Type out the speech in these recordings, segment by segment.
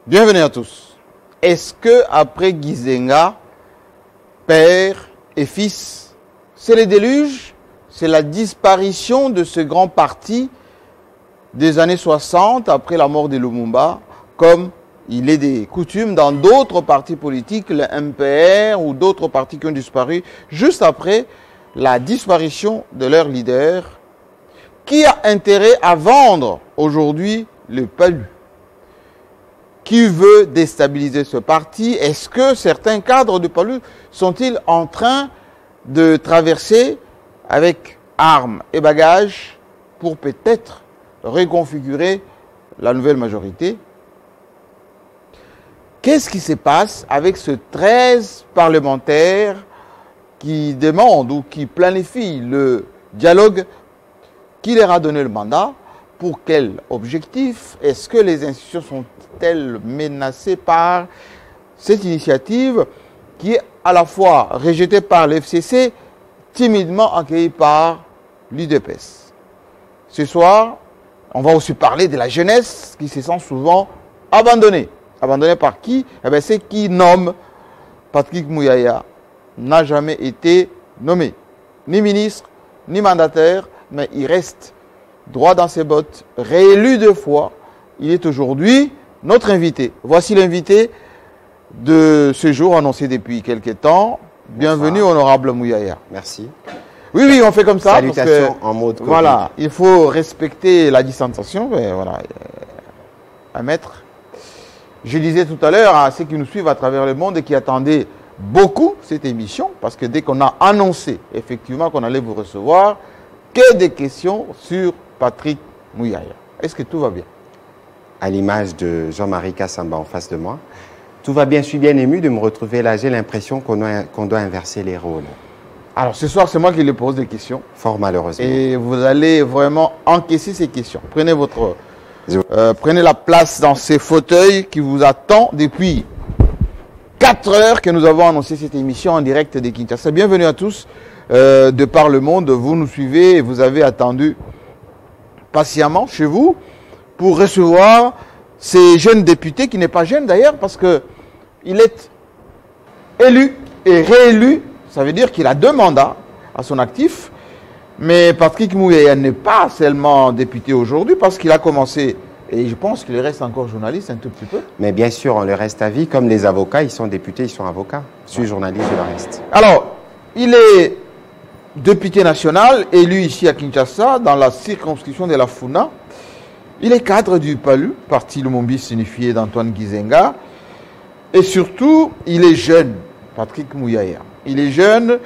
Bienvenue à tous. Est-ce que après Gizenga, père et fils, c'est le déluge? C'est la disparition de ce grand parti des années 60 après la mort de Lumumba, comme il est des coutumes dans d'autres partis politiques, le MPR ou d'autres partis qui ont disparu juste après la disparition de leur leader. Qui a intérêt à vendre aujourd'hui le PALU? Qui veut déstabiliser ce parti? Est-ce que certains cadres du PALU sont-ils en train de traverser avec armes et bagages pour peut-être reconfigurer la nouvelle majorité? Qu'est-ce qui se passe avec ce 13 parlementaires qui demandent ou qui planifient le dialogue? Qui leur a donné le mandat? Pour quel objectif? Est-ce que les institutions sont-elles menacées par cette initiative qui est à la fois rejetée par l'FCC, timidement accueillie par l'UDPS? Ce soir, on va aussi parler de la jeunesse qui se sent souvent abandonnée. Abandonnée par qui? Eh bien, c'est qui nomme Patrick Mouyaya n'a jamais été nommé, ni ministre, ni mandataire, mais il reste droit dans ses bottes, réélu 2 fois. Il est aujourd'hui notre invité. Voici l'invité de ce jour annoncé depuis quelques temps. Bienvenue, honorable Mouyaya. Merci. Oui, on fait comme ça. Salutations en mode Covid. Voilà, il faut respecter la distanciation. Mais voilà, à mettre. Je disais tout à l'heure à ceux qui nous suivent à travers le monde et qui attendaient beaucoup cette émission, parce que dès qu'on a annoncé effectivement qu'on allait vous recevoir, que des questions sur Patrick Mouyaya. Est-ce que tout va bien? À l'image de Jean-Marie Kassamba en face de moi, tout va bien, je suis bien ému de me retrouver là. J'ai l'impression qu'on doit inverser les rôles. Alors ce soir, c'est moi qui lui pose des questions. Fort malheureusement. Et vous allez vraiment encaisser ces questions. Prenez prenez la place dans ces fauteuils qui vous attendent depuis 4 heures que nous avons annoncé cette émission en direct de Kinshasa. Bienvenue à tous. De par le monde, vous nous suivez et vous avez attendu patiemment chez vous pour recevoir ces jeunes députés, qui n'est pas jeune d'ailleurs parce qu'il est élu et réélu, ça veut dire qu'il a 2 mandats à son actif, mais Patrick Mouyaya n'est pas seulement député aujourd'hui parce qu'il a commencé, et je pense qu'il reste encore journaliste un tout petit peu. Mais bien sûr, on le reste à vie, comme les avocats, ils sont députés, ils sont avocats. Je suis journaliste, je le reste. Alors, il est député national, élu ici à Kinshasa, dans la circonscription de la Funa. Il est cadre du PALU, Parti Lumumbiste unifié d'Antoine Gizenga. Et surtout, il est jeune, Patrick Mouyaya. Il est jeune.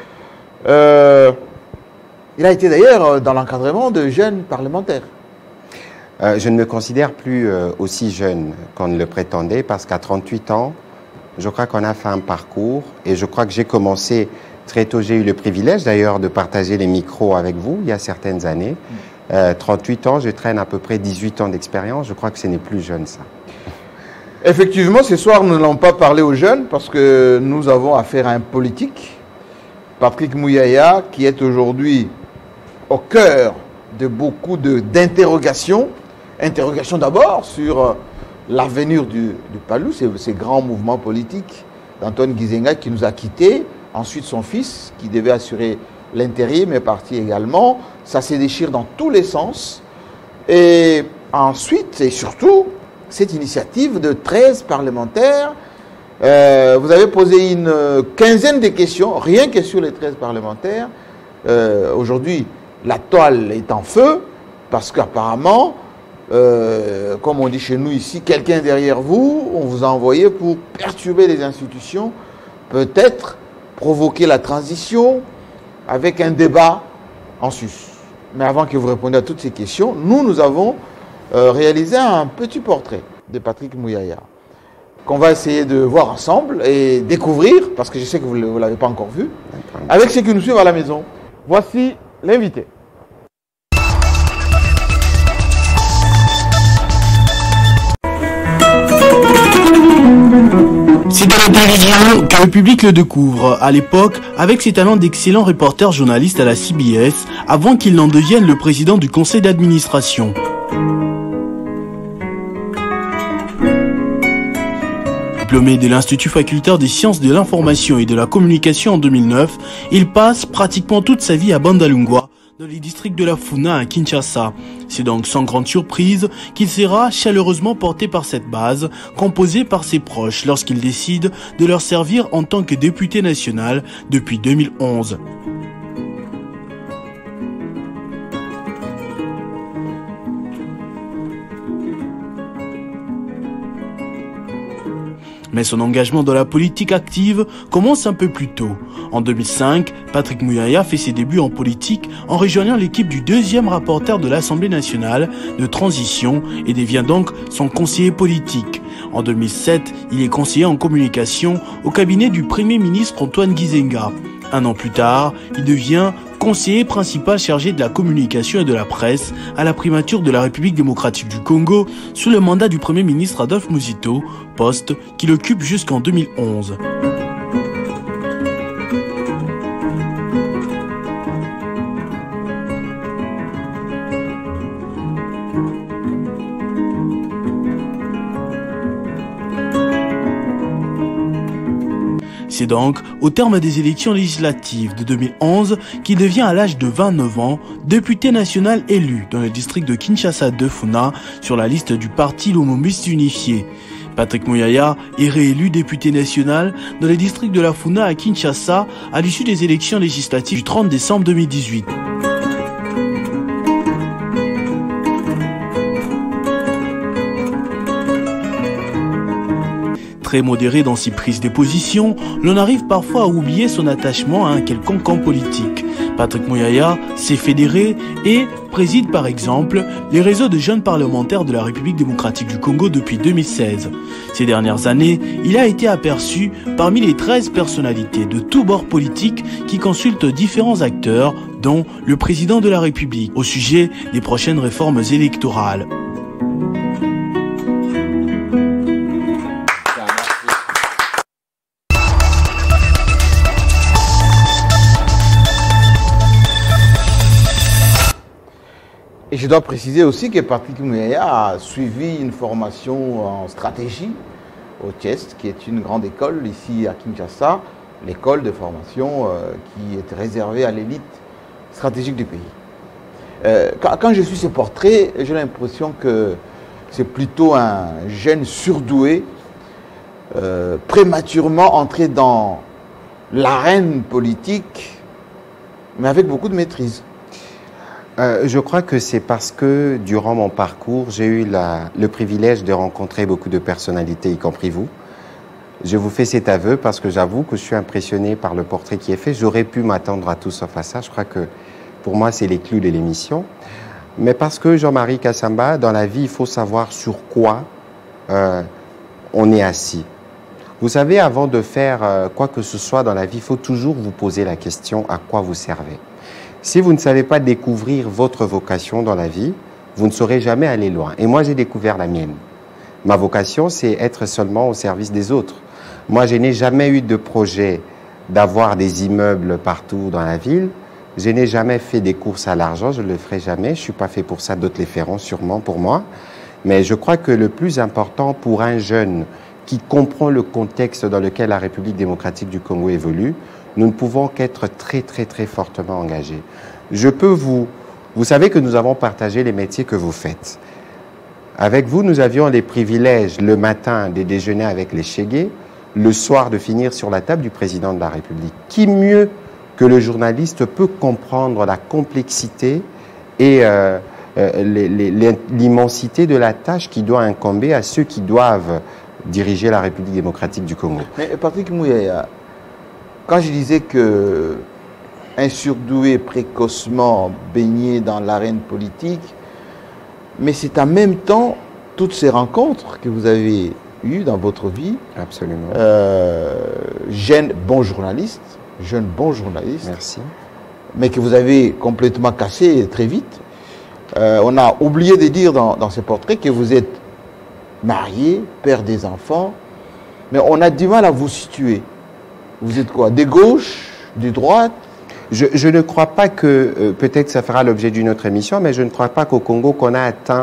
Il a été d'ailleurs dans l'encadrement de jeunes parlementaires. Je ne me considère plus aussi jeune qu'on ne le prétendait, parce qu'à 38 ans, je crois qu'on a fait un parcours, et je crois que j'ai commencé très tôt. J'ai eu le privilège d'ailleurs de partager les micros avec vous il y a certaines années. 38 ans, je traîne à peu près 18 ans d'expérience. Je crois que ce n'est plus jeune, ça. Effectivement, ce soir, nous n'allons pas parler aux jeunes parce que nous avons affaire à un politique, Patrick Mouyaya, qui est aujourd'hui au cœur de beaucoup d'interrogations. Interrogations d'abord sur l'avenir du PALU, ces grands mouvements politiques d'Antoine Gizenga qui nous a quittés. Ensuite, son fils, qui devait assurer l'intérim, est parti également. Ça se déchire dans tous les sens. Et ensuite, et surtout, cette initiative de 13 parlementaires, vous avez posé une quinzaine de questions, rien que sur les 13 parlementaires. Aujourd'hui, la toile est en feu, parce qu'apparemment, comme on dit chez nous ici, quelqu'un derrière vous, on vous a envoyé pour perturber les institutions, peut-être provoquer la transition avec un débat en sus. Mais avant que vous répondiez à toutes ces questions, nous avons réalisé un petit portrait de Patrick Mouyaya qu'on va essayer de voir ensemble et découvrir, parce que je sais que vous ne l'avez pas encore vu, avec ceux qui nous suivent à la maison. Voici l'invité. C'est à la télévision que le public le découvre, à l'époque, avec ses talents d'excellent reporter journaliste à la CBS, avant qu'il n'en devienne le président du conseil d'administration. Diplômé de l'Institut facultaire des sciences de l'information et de la communication en 2009, il passe pratiquement toute sa vie à Bandalungwa, dans les districts de la Funa à Kinshasa. C'est donc sans grande surprise qu'il sera chaleureusement porté par cette base, composée par ses proches lorsqu'il décide de leur servir en tant que député national depuis 2011. Mais son engagement dans la politique active commence un peu plus tôt. En 2005, Patrick Muyaya fait ses débuts en politique en rejoignant l'équipe du deuxième rapporteur de l'Assemblée nationale de transition et devient donc son conseiller politique. En 2007, il est conseiller en communication au cabinet du Premier ministre Antoine Gizenga. Un an plus tard, il devient conseiller principal chargé de la communication et de la presse à la primature de la République démocratique du Congo sous le mandat du Premier ministre Adolphe Muzito, poste qu'il occupe jusqu'en 2011. C'est donc au terme des élections législatives de 2011 qu'il devient à l'âge de 29 ans député national élu dans le district de Kinshasa de Funa sur la liste du parti Lumumbiste unifié. Patrick Muyaya est réélu député national dans le district de la Funa à Kinshasa à l'issue des élections législatives du 30 décembre 2018. Très modéré dans ses prises de position, l'on arrive parfois à oublier son attachement à un quelconque camp politique. Patrick Muyaya s'est fédéré et préside par exemple les réseaux de jeunes parlementaires de la République démocratique du Congo depuis 2016. Ces dernières années, il a été aperçu parmi les 13 personnalités de tous bords politiques qui consultent différents acteurs, dont le président de la République, au sujet des prochaines réformes électorales. Et je dois préciser aussi que Patrick Muyaya a suivi une formation en stratégie au TIEST, qui est une grande école ici à Kinshasa, l'école de formation qui est réservée à l'élite stratégique du pays. Quand je suis ce portrait, j'ai l'impression que c'est plutôt un jeune surdoué, prématurément entré dans l'arène politique, mais avec beaucoup de maîtrise. Je crois que c'est parce que durant mon parcours, j'ai eu le privilège de rencontrer beaucoup de personnalités, y compris vous. Je vous fais cet aveu parce que j'avoue que je suis impressionné par le portrait qui est fait. J'aurais pu m'attendre à tout sauf à ça. Je crois que pour moi, c'est les clous de l'émission. Mais parce que Jean-Marie Kassamba, dans la vie, il faut savoir sur quoi on est assis. Vous savez, avant de faire quoi que ce soit dans la vie, il faut toujours vous poser la question à quoi vous servez. Si vous ne savez pas découvrir votre vocation dans la vie, vous ne saurez jamais aller loin. Et moi, j'ai découvert la mienne. Ma vocation, c'est être seulement au service des autres. Moi, je n'ai jamais eu de projet d'avoir des immeubles partout dans la ville. Je n'ai jamais fait des courses à l'argent, je ne le ferai jamais. Je ne suis pas fait pour ça, d'autres le feront sûrement pour moi. Mais je crois que le plus important pour un jeune qui comprend le contexte dans lequel la République démocratique du Congo évolue, nous ne pouvons qu'être très fortement engagés. Vous savez que nous avons partagé les métiers que vous faites. Avec vous, nous avions les privilèges le matin de déjeuner avec les Chégués, le soir de finir sur la table du président de la République. Qui mieux que le journaliste peut comprendre la complexité et l'immensité de la tâche qui doit incomber à ceux qui doivent diriger la République démocratique du Congo. Mais Patrick Muyaya, quand je disais que un surdoué précocement baigné dans l'arène politique, mais c'est en même temps toutes ces rencontres que vous avez eues dans votre vie. Absolument. Jeune bon journaliste, Merci. Mais que vous avez complètement cassé très vite. On a oublié de dire dans ce portrait que vous êtes marié, père des enfants, mais on a du mal à vous situer. Vous êtes quoi? De gauche? De droite? Je ne crois pas que, peut-être ça fera l'objet d'une autre émission, mais je ne crois pas qu'au Congo qu'on a atteint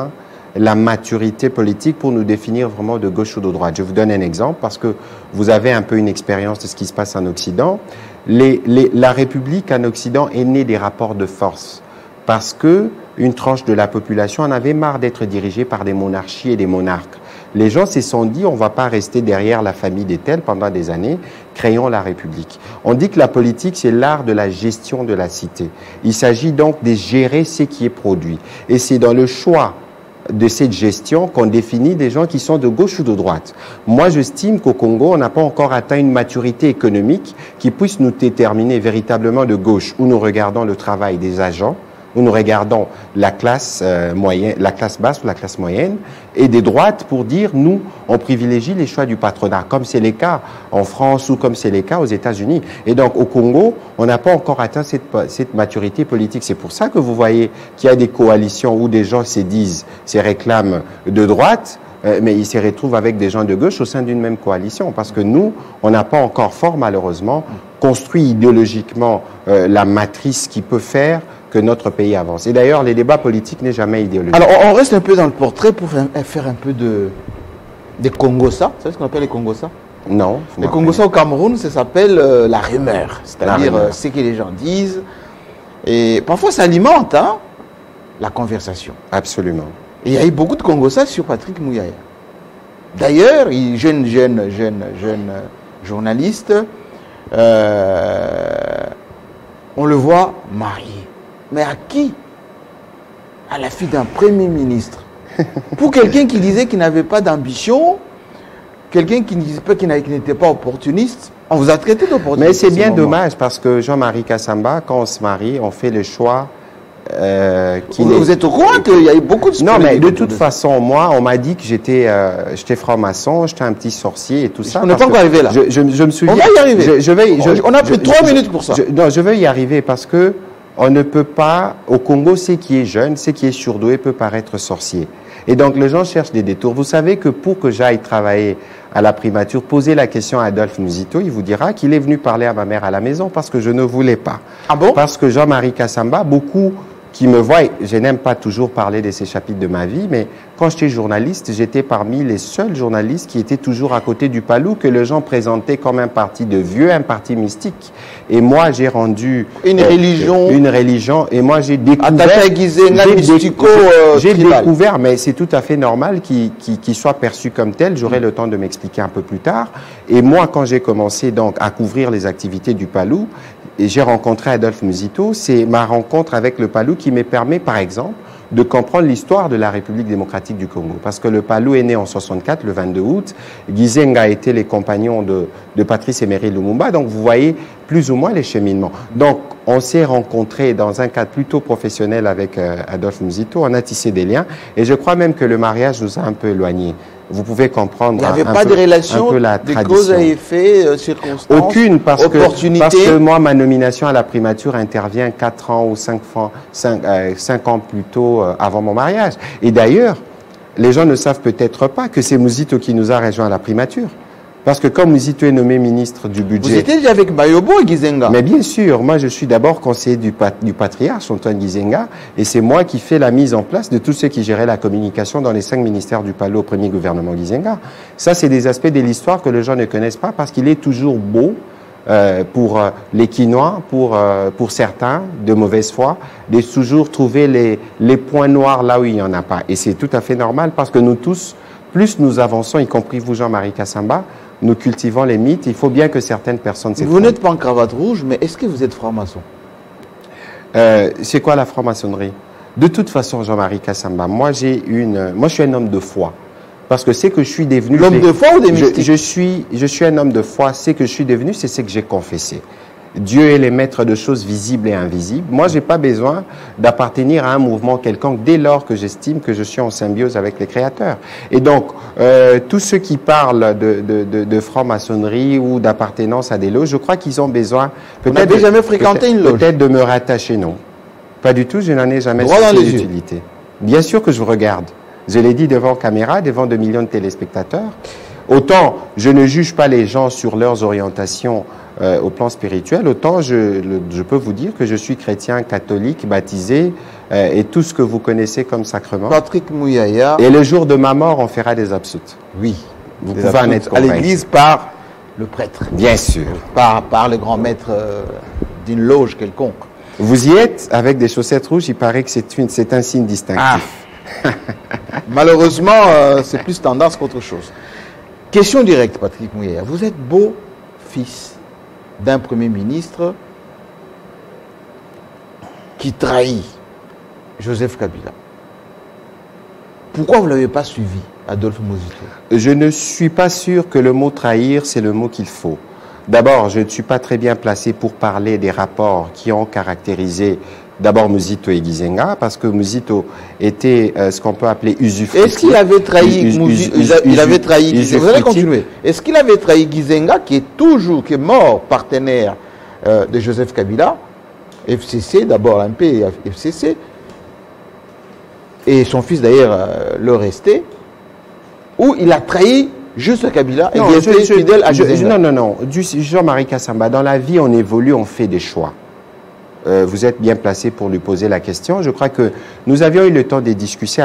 la maturité politique pour nous définir vraiment de gauche ou de droite. Je vous donne un exemple parce que vous avez un peu une expérience de ce qui se passe en Occident. La République en Occident est née des rapports de force parce que une tranche de la population en avait marre d'être dirigée par des monarchies et des monarques. Les gens se sont dit, on ne va pas rester derrière la famille des tels pendant des années, créons la République. On dit que la politique, c'est l'art de la gestion de la cité. Il s'agit donc de gérer ce qui est produit. Et c'est dans le choix de cette gestion qu'on définit des gens qui sont de gauche ou de droite. Moi, j'estime qu'au Congo, on n'a pas encore atteint une maturité économique qui puisse nous déterminer véritablement de gauche, où nous regardons le travail des agents, où nous regardons la classe moyenne, la classe basse ou la classe moyenne, et des droites pour dire, nous, on privilégie les choix du patronat, comme c'est le cas en France ou comme c'est le cas aux États-Unis. Et donc, au Congo, on n'a pas encore atteint cette maturité politique. C'est pour ça que vous voyez qu'il y a des coalitions où des gens se réclament de droite, mais ils se retrouvent avec des gens de gauche au sein d'une même coalition. Parce que nous, on n'a pas encore fort, malheureusement, construit idéologiquement la matrice qui peut faire que notre pays avance. Et d'ailleurs, les débats politiques n'est jamais idéologique. Alors, on reste un peu dans le portrait pour faire un peu des Congossa. Vous savez ce qu'on appelle les Congossa? Non. Les Congossa au Cameroun, ça s'appelle la rumeur. C'est-à-dire ce que les gens disent. Et parfois, ça alimente la conversation. Absolument. Et il y a eu beaucoup de Congossa sur Patrick Mouyaya. D'ailleurs, jeune journaliste, on le voit marié. Mais à qui? À la fille d'un Premier ministre. Pour quelqu'un qui disait qu'il n'avait pas d'ambition, quelqu'un qui n'était pas opportuniste, on vous a traité d'opportuniste. Mais c'est bien dommage parce que Jean-Marie Kassamba, quand on se marie, on fait le choix. Vous êtes au courant qu'il y a eu beaucoup de... Non, mais de toute façon, moi, on m'a dit que j'étais franc-maçon, j'étais un petit sorcier et tout ça. On n'est pas encore arrivé là. Je me souviens. On va y arriver. On a pris 3 minutes pour ça. Non, je veux y arriver parce que on ne peut pas, au Congo, ce qui est jeune, ce qui est surdoué peut paraître sorcier. Et donc, les gens cherchent des détours. Vous savez que pour que j'aille travailler à la primature, poser la question à Adolphe Nuzito, il vous dira qu'il est venu parler à ma mère à la maison parce que je ne voulais pas. Ah bon? Parce que Jean-Marie Kassamba, beaucoup qui me voient, je n'aime pas toujours parler de ces chapitres de ma vie, mais quand j'étais journaliste, j'étais parmi les seuls journalistes qui étaient toujours à côté du Palou, que les gens présentaient comme un parti de vieux, un parti mystique. Et moi, j'ai rendu... Une religion, et moi, j'ai découvert... J'ai découvert, mais c'est tout à fait normal qu'il soit perçu comme tel. J'aurai le temps de m'expliquer un peu plus tard. Et moi, quand j'ai commencé donc à couvrir les activités du Palou, et j'ai rencontré Adolphe Nuzito, c'est ma rencontre avec le Palou qui me permet, par exemple, de comprendre l'histoire de la République démocratique du Congo. Parce que le Palou est né en 64, le 22 août. Gizenga était les compagnons de Patrice Emery Lumumba. Donc, vous voyez plus ou moins les cheminements. Donc, on s'est rencontrés dans un cadre plutôt professionnel avec Adolphe Nuzito. On a tissé des liens. Et je crois même que le mariage nous a un peu éloignés. Vous pouvez comprendre. Il n'y avait pas de relation de cause à effet, circonstance, aucune, parce que moi, ma nomination à la primature intervient 4 ans ou 5 ans plus tôt avant mon mariage. Et d'ailleurs, les gens ne savent peut-être pas que c'est Nuzito qui nous a rejoint à la primature. Parce que comme Nuzito est nommé ministre du budget... Vous étiez déjà avec Bayobo et Gizenga? Mais bien sûr, moi je suis d'abord conseiller du patriarche Antoine Gizenga, et c'est moi qui fais la mise en place de tous ceux qui géraient la communication dans les 5 ministères du Palais au premier gouvernement Gizenga. Ça, c'est des aspects de l'histoire que les gens ne connaissent pas parce qu'il est toujours beau pour les Quinois, pour certains, de mauvaise foi, de toujours trouver les points noirs là où il n'y en a pas. Et c'est tout à fait normal parce que nous tous, plus nous avançons, y compris vous Jean-Marie Kassamba, nous cultivons les mythes. Il faut bien que certaines personnes s'effondrent. Vous n'êtes pas en cravate rouge, mais est-ce que vous êtes franc-maçon? C'est quoi la franc-maçonnerie? De toute façon, Jean-Marie Kassamba, moi je suis un homme de foi. Parce que c'est que je suis devenu... L'homme de foi ou des mystiques? Je suis un homme de foi. C'est que je suis devenu, c'est ce que j'ai confessé. Dieu est le maître de choses visibles et invisibles. Moi, je n'ai pas besoin d'appartenir à un mouvement quelconque dès lors que j'estime que je suis en symbiose avec les créateurs. Et donc, tous ceux qui parlent de franc-maçonnerie ou d'appartenance à des loges, je crois qu'ils ont besoin... Vous n'avez jamais fréquenté une loge? Peut-être de me rattacher, non. Pas du tout, je n'en ai jamais senti l'utilité. Bien sûr que je vous regarde. Je l'ai dit devant caméra, devant 2 millions de téléspectateurs. Autant je ne juge pas les gens sur leurs orientations au plan spirituel, autant je peux vous dire que je suis chrétien catholique, baptisé, et tout ce que vous connaissez comme sacrement. Patrick Mouyaya. Et le jour de ma mort, on fera des absoutes. Oui. Vous pouvez en être convaincu. À l'église par le prêtre. Bien sûr. Par le grand maître d'une loge quelconque. Vous y êtes avec des chaussettes rouges, il paraît que c'est un signe distinctif. Ah. Malheureusement, c'est plus tendance qu'autre chose. Question directe, Patrick Mouyaya. Vous êtes beau-fils d'un Premier ministre qui trahit Joseph Kabila. Pourquoi vous ne l'avez pas suivi, Adolphe Muzito? Je ne suis pas sûr que le mot trahir, c'est le mot qu'il faut. D'abord, je ne suis pas très bien placé pour parler des rapports qui ont caractérisé d'abord Muzito et Gizenga, parce que Muzito était ce qu'on peut appeler usufructif. Est-ce qu'il avait trahi vous allez continuer. Est-ce qu'il avait trahi Gizenga, qui est mort partenaire de Joseph Kabila, FCC, d'abord l'AMP et FCC, et son fils d'ailleurs le restait, où il a trahi juste Kabila et il était fidèle à Gizenga? Non. Jean-Marie Kassamba, dans la vie, on évolue, on fait des choix. Vous êtes bien placé pour lui poser la question. Je crois que nous avions eu le temps de discuter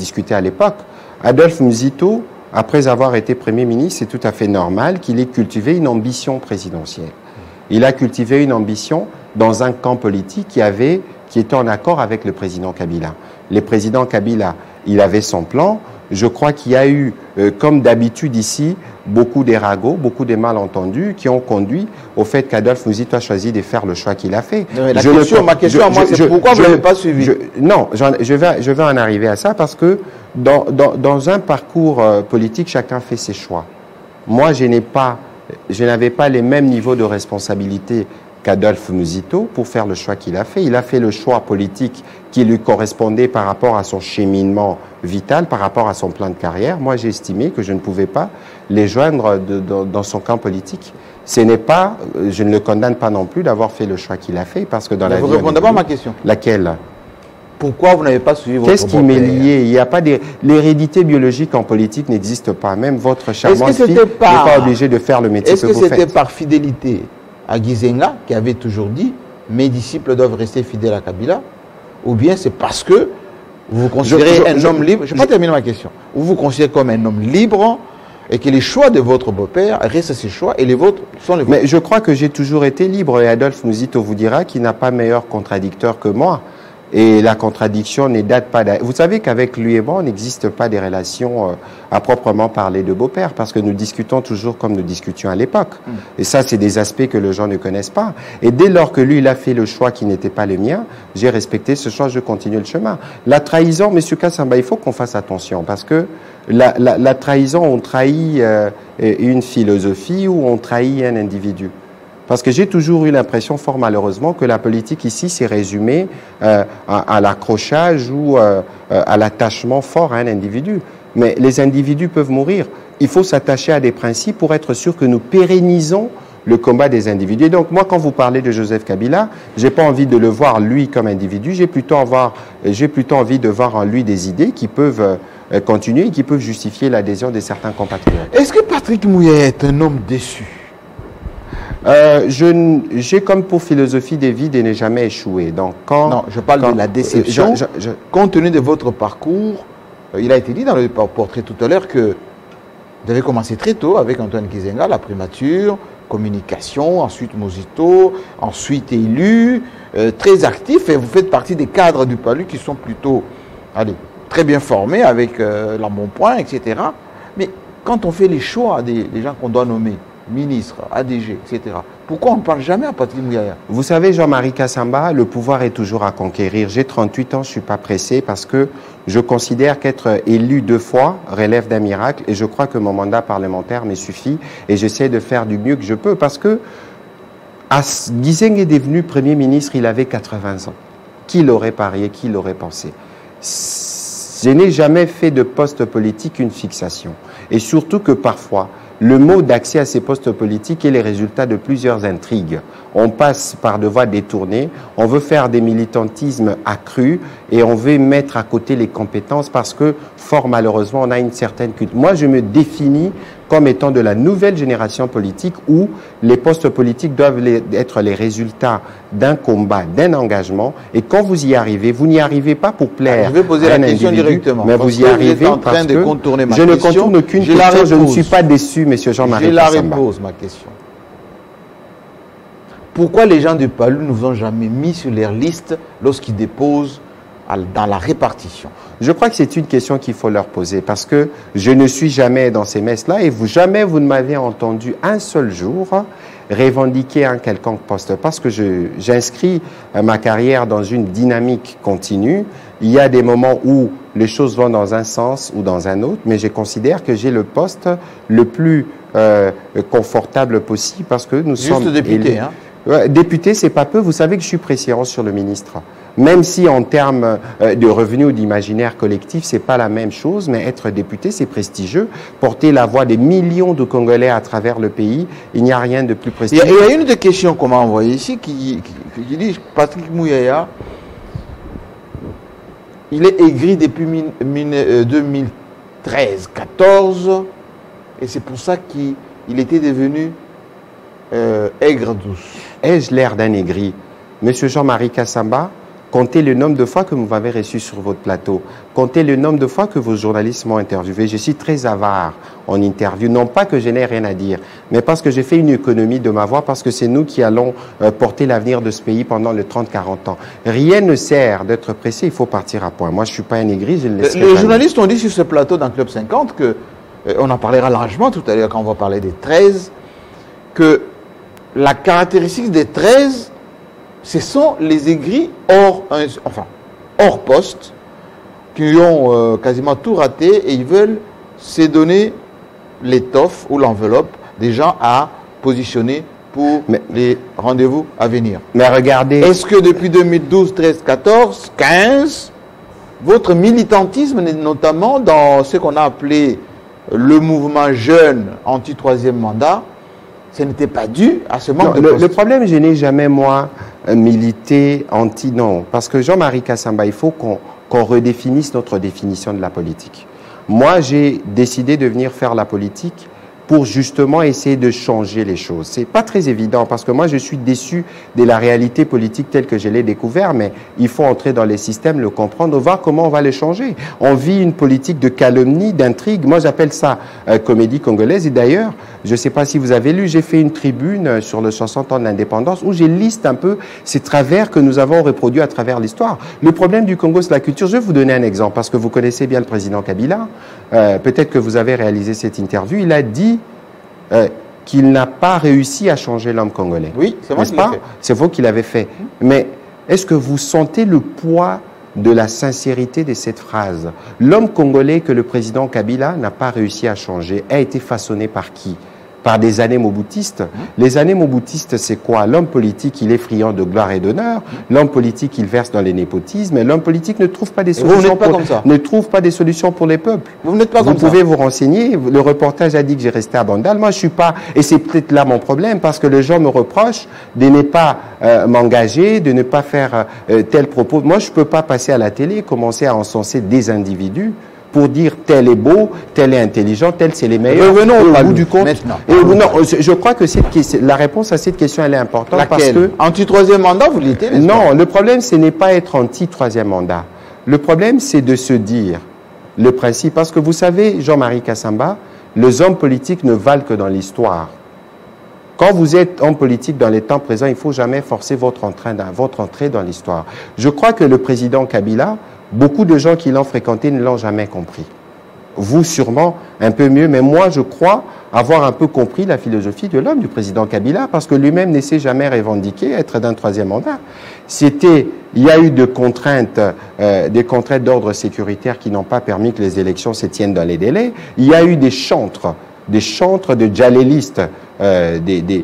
à l'époque. Adolphe Muzito, après avoir été Premier ministre, c'est tout à fait normal qu'il ait cultivé une ambition présidentielle. Il a cultivé une ambition dans un camp politique qui était en accord avec le président Kabila. Le président Kabila, il avait son plan. Je crois qu'il y a eu, comme d'habitude ici, beaucoup des ragots, beaucoup des malentendus qui ont conduit au fait qu'Adolphe Muzito a choisi de faire le choix qu'il a fait. Ma question à moi, c'est pourquoi vous ne l'avez pas suivi? Je vais en arriver à ça parce que dans un parcours politique, chacun fait ses choix. Moi, je n'avais pas les mêmes niveaux de responsabilité qu'Adolphe Muzito pour faire le choix qu'il a fait. Il a fait le choix politique qui lui correspondait par rapport à son cheminement vital, par rapport à son plan de carrière. Moi, j'ai estimé que je ne pouvais pas les joindre dans son camp politique. Je ne le condamne pas non plus d'avoir fait le choix qu'il a fait, parce que dans la vie... Vous répondez d'abord à ma question. Laquelle? Pourquoi vous n'avez pas suivi votre Qu'est-ce qui m'est lié? Il n'y a pas l'hérédité biologique en politique n'existe pas. Même votre charmante fille n'est pas obligée de faire le métier que vous faites. Est-ce que c'était par fidélité à Gizenga, qui avait toujours dit « Mes disciples doivent rester fidèles à Kabila », ou bien c'est parce que vous vous considérez un homme libre? Je ne vais pas terminer ma question. Vous vous considérez comme un homme libre et que les choix de votre beau-père restent ses choix et les vôtres sont les vôtres? Mais je crois que j'ai toujours été libre, et Adolphe Muzito vous dira qu'il n'a pas meilleur contradicteur que moi. Et la contradiction ne date pas... Vous savez qu'avec lui et moi, on n'existe pas des relations à proprement parler de beau-père, parce que nous discutons toujours comme nous discutions à l'époque. Et ça, c'est des aspects que les gens ne connaissent pas. Et dès lors que lui, il a fait le choix qui n'était pas le mien, j'ai respecté ce choix, je continue le chemin. La trahison, M. Kassamba, il faut qu'on fasse attention, parce que la trahison, on trahit une philosophie ou on trahit un individu. Parce que j'ai toujours eu l'impression, fort malheureusement, que la politique ici s'est résumée à l'accrochage ou à l'attachement fort à un individu. Mais les individus peuvent mourir. Il faut s'attacher à des principes pour être sûr que nous pérennisons le combat des individus. Et donc, moi, quand vous parlez de Joseph Kabila, je n'ai pas envie de le voir, lui, comme individu. J'ai plutôt envie de voir en lui des idées qui peuvent continuer et qui peuvent justifier l'adhésion de certains compatriotes. Est-ce que Patrick Mouyaya est un homme déçu? J'ai comme pour philosophie de vie de ne jamais échouer. Donc non, je parle de la déception. Compte tenu de votre parcours, il a été dit dans le portrait tout à l'heure que vous avez commencé très tôt avec Antoine Gizenga, la primature, communication, ensuite Muzito, ensuite élu, très actif, et vous faites partie des cadres du PALU qui sont plutôt très bien formés avec l'embonpoint, etc. Mais quand on fait les choix des gens qu'on doit nommer, ministre, ADG, etc. Pourquoi on ne parle jamais à Patrick Mouyaya? Vous savez, Jean-Marie Kassamba, le pouvoir est toujours à conquérir. J'ai 38 ans, je ne suis pas pressé parce que je considère qu'être élu 2 fois relève d'un miracle, et je crois que mon mandat parlementaire me suffit et j'essaie de faire du mieux que je peux, parce que Gizenga est devenu Premier ministre, il avait 80 ans. Qui l'aurait parié, qui l'aurait pensé? Je n'ai jamais fait de poste politique une fixation. Et surtout que parfois, le mot d'accès à ces postes politiques est le résultat de plusieurs intrigues. On passe par de voies détournées, on veut faire des militantismes accrus et on veut mettre à côté les compétences parce que, fort malheureusement, on a une certaine culture. Moi, je me définis comme étant de la nouvelle génération politique où les postes politiques doivent être les résultats d'un combat, d'un engagement. Et quand vous y arrivez, vous n'y arrivez pas pour plaire. Je vais poser la question directement. Mais vous y arrivez parce que je ne contourne aucune question. Je ne suis pas déçu, M. Jean-Marie Kassamba. Je la repose, ma question. Pourquoi les gens du PALU ne vous ont jamais mis sur leur liste lorsqu'ils déposent dans la répartition? Je crois que c'est une question qu'il faut leur poser parce que je ne suis jamais dans ces messes-là et jamais vous ne m'avez entendu un seul jour revendiquer un quelconque poste parce que j'inscris ma carrière dans une dynamique continue. Il y a des moments où les choses vont dans un sens ou dans un autre, mais je considère que j'ai le poste le plus confortable possible parce que nous sommes... Juste député, hein? Député, c'est pas peu. Vous savez que je suis préséance sur le ministre. Même si en termes de revenus ou d'imaginaire collectif, c'est pas la même chose, mais être député, c'est prestigieux. Porter la voix des millions de Congolais à travers le pays, il n'y a rien de plus prestigieux. Il y a une des questions qu'on m'a envoyée ici qui dit Patrick Mouyaya, il est aigri depuis 2013-14 et c'est pour ça qu'il était devenu aigre douce. Ai-je l'air d'un aigri? Monsieur Jean-Marie Kassamba, comptez le nombre de fois que vous m'avez reçu sur votre plateau. Comptez le nombre de fois que vos journalistes m'ont interviewé. Je suis très avare en interview. Non pas que je n'ai rien à dire, mais parce que j'ai fait une économie de ma voix, parce que c'est nous qui allons porter l'avenir de ce pays pendant les 30-40 ans. Rien ne sert d'être pressé, il faut partir à point. Moi, je ne suis pas un aigri, je ne laisserai pas. Les journalistes ont dit sur ce plateau dans Club 50 que, on en parlera largement tout à l'heure quand on va parler des 13, que la caractéristique des 13, ce sont les aigris hors poste, qui ont quasiment tout raté et ils veulent se donner l'étoffe ou l'enveloppe des gens à positionner pour les rendez-vous à venir. Mais regardez... Est-ce que depuis 2012, 13, 14, 15, votre militantisme, notamment dans ce qu'on a appelé le mouvement jeune anti-troisième mandat, ce n'était pas dû à ce manque de poste? Le problème, je n'ai jamais, moi, milité non. Parce que Jean-Marie Kassamba, il faut qu'on redéfinisse notre définition de la politique. Moi, j'ai décidé de venir faire la polique pour justement essayer de changer les choses. C'est pas très évident parce que moi, je suis déçu de la réalité politique telle que je l'ai découvert, mais il faut entrer dans les systèmes, le comprendre, voir comment on va les changer. On vit une politique de calomnie, d'intrigue. Moi, j'appelle ça comédie congolaise. Et d'ailleurs, je ne sais pas si vous avez lu, j'ai fait une tribune sur le 60 ans de l'indépendance où j'ai liste un peu ces travers que nous avons reproduits à travers l'histoire. Le problème du Congo, c'est la culture. Je vais vous donner un exemple parce que vous connaissez bien le président Kabila. Peut-être que vous avez réalisé cette interview. Il a dit qu'il n'a pas réussi à changer l'homme congolais. Oui, c'est moi qui l'ai fait. C'est vous qui l'avez fait. Mais est-ce que vous sentez le poids de la sincérité de cette phrase? L'homme congolais que le président Kabila n'a pas réussi à changer a été façonné par qui? Par des années moboutistes. Les années moboutistes, c'est quoi? L'homme politique, il est friand de gloire et d'honneur. L'homme politique, il verse dans les népotismes. L'homme politique ne trouve pas des solutions pour les peuples. Vous n'êtes pas comme ça. Vous pouvez vous renseigner. Le reportage a dit que j'ai resté à Bandal. Moi, je suis pas, et c'est peut-être là mon problème, parce que les gens me reprochent de ne pas m'engager, de ne pas faire tel propos. Moi, je peux pas passer à la télé et commencer à encenser des individus pour dire tel est beau, tel est intelligent, tel c'est les meilleurs. Revenons au bout du compte. Non, je crois que la réponse à cette question, elle est importante. Laquelle? Parce que anti-troisième mandat, vous l'étiez, n'est-ce pas? Non, le problème, ce n'est pas être anti-troisième mandat. Le problème, c'est de se dire le principe. Parce que vous savez, Jean-Marie Kassamba, les hommes politiques ne valent que dans l'histoire. Quand vous êtes homme politique dans les temps présents, il ne faut jamais forcer votre entrée dans l'histoire. Je crois que le président Kabila, beaucoup de gens qui l'ont fréquenté ne l'ont jamais compris. Vous, sûrement, un peu mieux, mais moi, je crois avoir un peu compris la philosophie de l'homme, du président Kabila, parce que lui-même ne s'est jamais revendiqué être d'un troisième mandat. Il y a eu des contraintes d'ordre sécuritaire qui n'ont pas permis que les élections se tiennent dans les délais. Il y a eu des chantres de djalelistes, des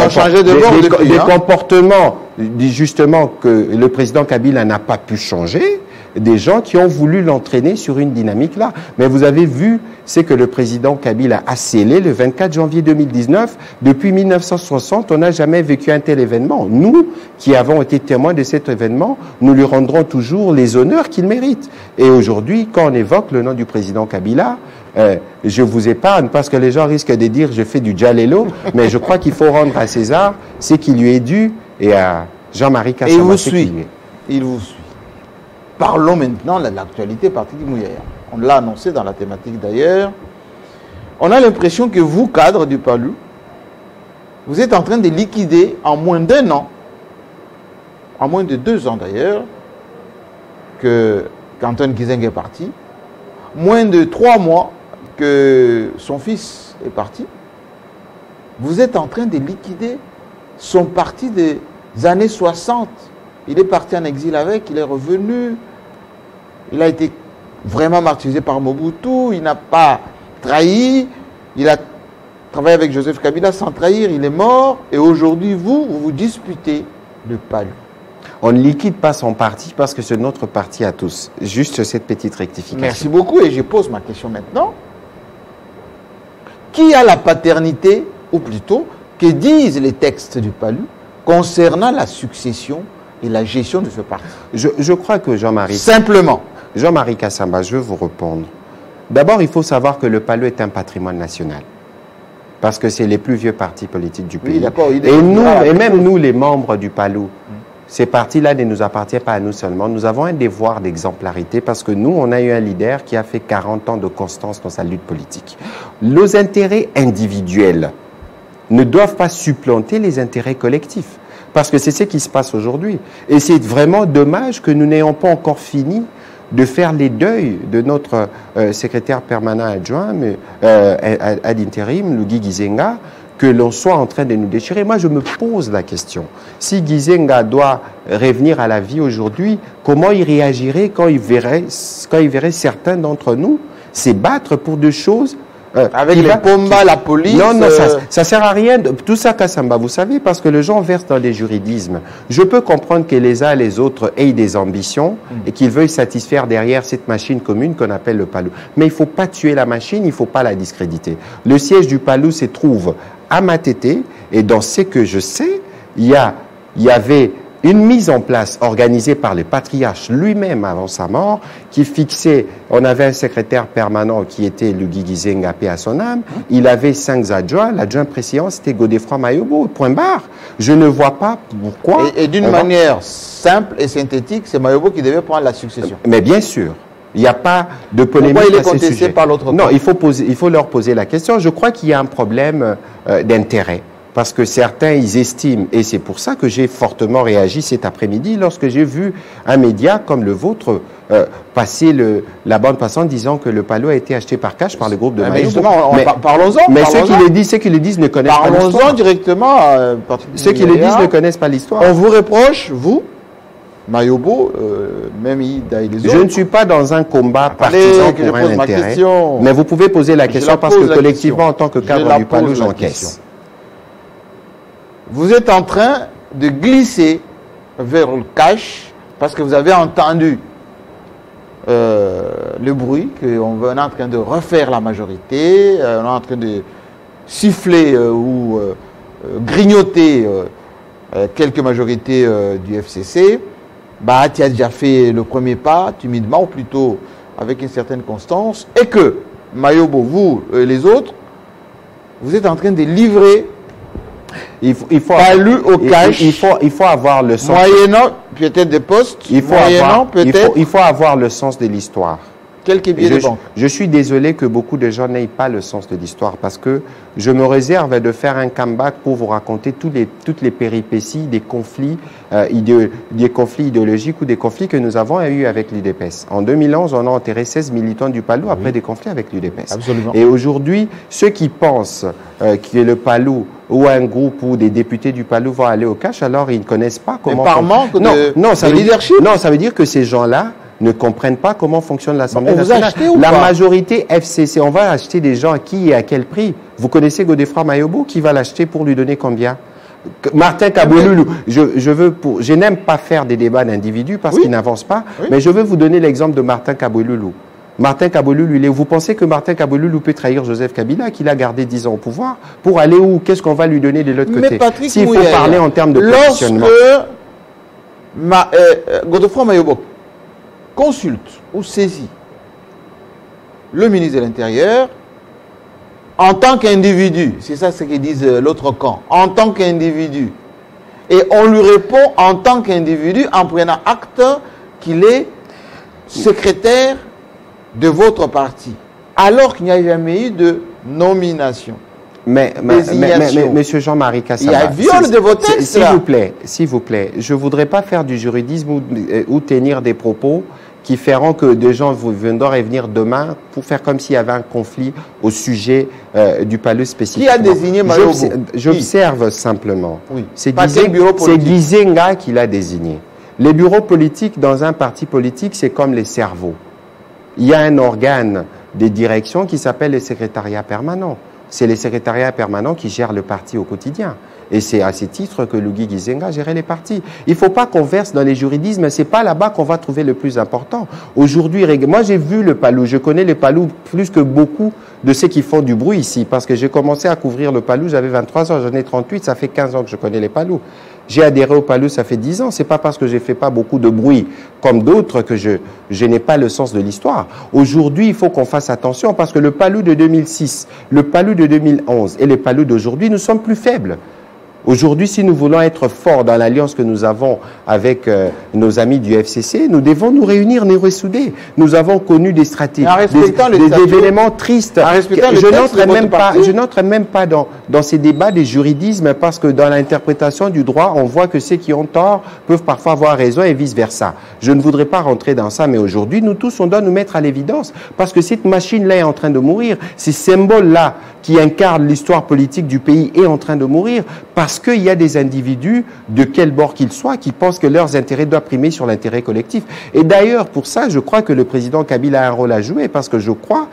comportements, justement, que le président Kabila n'a pas pu changer, des gens qui ont voulu l'entraîner sur une dynamique là. Mais vous avez vu ce que le président Kabila a scellé le 24 janvier 2019. Depuis 1960, on n'a jamais vécu un tel événement. Nous, qui avons été témoins de cet événement, nous lui rendrons toujours les honneurs qu'il mérite. Et aujourd'hui, quand on évoque le nom du président Kabila, je vous épargne parce que les gens risquent de dire je fais du djalélo, mais je crois qu'il faut rendre à César ce qui lui est dû et à Jean-Marie Kassamba. Il vous suit. Il vous suit. Parlons maintenant de l'actualité Patrick Mouyaya. On l'a annoncé dans la thématique d'ailleurs. On a l'impression que vous, cadres du PALU, vous êtes en train de liquider en moins d'1 an, en moins de 2 ans d'ailleurs, que qu'Antoine Gizengue est parti, moins de 3 mois que son fils est parti. Vous êtes en train de liquider son parti des années 60. Il est parti en exil avec, il est revenu. Il a été vraiment martyrisé par Mobutu, il n'a pas trahi, il a travaillé avec Joseph Kabila sans trahir, il est mort. Et aujourd'hui, vous vous disputez le PALU. On ne liquide pas son parti parce que c'est notre parti à tous. Juste cette petite rectification. Merci beaucoup et je pose ma question maintenant. Qui a la paternité, ou plutôt, que disent les textes du PALU concernant la succession et la gestion de ce parti? Je crois que Jean-Marie... Simplement. Jean-Marie Kassamba, je vais vous répondre. D'abord, il faut savoir que le PALU est un patrimoine national. Parce que c'est les plus vieux partis politiques du pays. Oui, et même nous, les membres du PALU, ces partis-là ne nous appartiennent pas à nous seulement. Nous avons un devoir d'exemplarité parce que nous, on a eu un leader qui a fait 40 ans de constance dans sa lutte politique. Nos intérêts individuels ne doivent pas supplanter les intérêts collectifs. Parce que c'est ce qui se passe aujourd'hui. Et c'est vraiment dommage que nous n'ayons pas encore fini de faire les deuils de notre secrétaire permanent adjoint, ad interim, Luigi Gizenga, que l'on soit en train de nous déchirer. Moi, je me pose la question. Si Gizenga doit revenir à la vie aujourd'hui, comment il réagirait quand il verrait certains d'entre nous se battre pour des choses avec les Pomba, la police... Non, ça ne sert à rien. Tout ça, Kassamba, vous savez, parce que les gens versent dans des juridismes. Je peux comprendre que les uns et les autres aient des ambitions et qu'ils veuillent satisfaire derrière cette machine commune qu'on appelle le PALU. Mais il ne faut pas tuer la machine, il ne faut pas la discréditer. Le siège du PALU se trouve à Matete et dans ce que je sais, il y avait une mise en place organisée par le patriarche lui-même avant sa mort, qui fixait, on avait un secrétaire permanent qui était Luigi Gizenga, paix à son âme, il avait 5 adjoints, l'adjoint précédent c'était Godefroid Mayobo, point barre. Je ne vois pas pourquoi... Et d'une manière simple et synthétique, c'est Mayobo qui devait prendre la succession. Mais bien sûr. Il n'y a pas de polémique à ce sujet. Pourquoi il est contesté par l'autre côté? Non, il faut leur poser la question. Je crois qu'il y a un problème d'intérêt. Parce que certains, ils estiment, et c'est pour ça que j'ai fortement réagi cet après-midi lorsque j'ai vu un média comme le vôtre passer la bande passante disant que le PALU a été acheté par cash par le groupe de Mayobo. Parlons-en. Mais ceux qui le disent ne connaissent pas l'histoire. Parlons-en directement. Ceux qui le disent ne connaissent pas l'histoire. On vous reproche, vous, Mayobo, même Ida et les autres. Je ne suis pas dans un combat partisan pour un intérêt. Mais vous pouvez poser la question parce que collectivement, en tant que cadre du PALU, j'encaisse. Vous êtes en train de glisser vers le cash parce que vous avez entendu le bruit qu'on est en train de refaire la majorité, on est en train de siffler ou grignoter quelques majorités du FCC. Bah, tu as déjà fait le premier pas, timidement, ou plutôt avec une certaine constance, et que Mayobo, vous et les autres, vous êtes en train de livrer il faut avoir le sens. Moyennant peut-être des postes, il faut avoir le sens de l'histoire. Quelques billets de banque. Je suis désolé que beaucoup de gens n'aient pas le sens de l'histoire parce que je me réserve de faire un comeback pour vous raconter toutes les péripéties des conflits, idéologiques ou des conflits que nous avons eus avec l'UDPS. En 2011, on a enterré 16 militants du PALU après des conflits avec l'UDPS. Absolument. Et aujourd'hui, ceux qui pensent que le PALU ou un groupe ou des députés du PALU vont aller au cash, alors ils ne connaissent pas comment... Mais par manque de leadership. Non, ça veut dire que ces gens-là ne comprennent pas comment fonctionne l'Assemblée nationale. La majorité FCC, on va acheter des gens à qui et à quel prix? Vous connaissez Godefroid Mayobo, qui va l'acheter pour lui donner combien? Martin Kaboulou, je n'aime pas faire des débats d'individus parce qu'ils n'avancent pas, mais je veux vous donner l'exemple de Martin Kaboulou. Martin Kaboulou, vous pensez que Martin Kaboulou peut trahir Joseph Kabila, qu'il a gardé 10 ans au pouvoir, pour aller où? Qu'est-ce qu'on va lui donner de l'autre côté? S'il faut parler en termes de positionnement. Godefroid Mayobo consulte ou saisit le ministre de l'Intérieur, en tant qu'individu, c'est ça ce qu'ils disent l'autre camp, en tant qu'individu. Et on lui répond en tant qu'individu en prenant acte qu'il est secrétaire de votre parti, alors qu'il n'y a jamais eu de nomination. Mais Monsieur Jean-Marie Kassamba, il y a viol de vos textes. S'il vous plaît, je ne voudrais pas faire du juridisme ou tenir des propos qui feront que des gens viendront venir demain pour faire comme s'il y avait un conflit au sujet du palus spécifique. Qui a désigné Mayobo? J'observe simplement. Oui. C'est Gizenga qui l'a désigné. Les bureaux politiques dans un parti politique, c'est comme les cerveaux. Il y a un organe de direction qui s'appelle le secrétariat permanent. C'est les secrétariats permanents qui gèrent le parti au quotidien. Et c'est à ce titre que Louis Gizenga gérait les partis. Il ne faut pas qu'on verse dans les juridismes. Ce n'est pas là-bas qu'on va trouver le plus important. Aujourd'hui, moi j'ai vu le Palou. Je connais le Palou plus que beaucoup de ceux qui font du bruit ici. Parce que j'ai commencé à couvrir le Palou, j'avais 23 ans, j'en ai 38, ça fait 15 ans que je connais les Palous. J'ai adhéré au Palou, ça fait 10 ans. Ce n'est pas parce que je ne fais pas beaucoup de bruit comme d'autres que je n'ai pas le sens de l'histoire. Aujourd'hui, il faut qu'on fasse attention parce que le Palou de 2006, le Palou de 2011 et le Palou d'aujourd'hui, nous sommes plus faibles. Aujourd'hui, si nous voulons être forts dans l'alliance que nous avons avec nos amis du FCC, nous devons nous réunir, nous ressouder. Nous avons connu des stratégies, des événements tristes. Je n'entre même pas dans ces débats des juridismes parce que dans l'interprétation du droit, on voit que ceux qui ont tort peuvent parfois avoir raison et vice-versa. Je ne voudrais pas rentrer dans ça, mais aujourd'hui, nous tous, on doit nous mettre à l'évidence parce que cette machine-là est en train de mourir. Ces symboles-là qui incarnent l'histoire politique du pays est en train de mourir parce qu'il y a des individus, de quel bord qu'ils soient, qui pensent que leurs intérêts doivent primer sur l'intérêt collectif. Et d'ailleurs, pour ça, je crois que le président Kabila a un rôle à jouer parce que je crois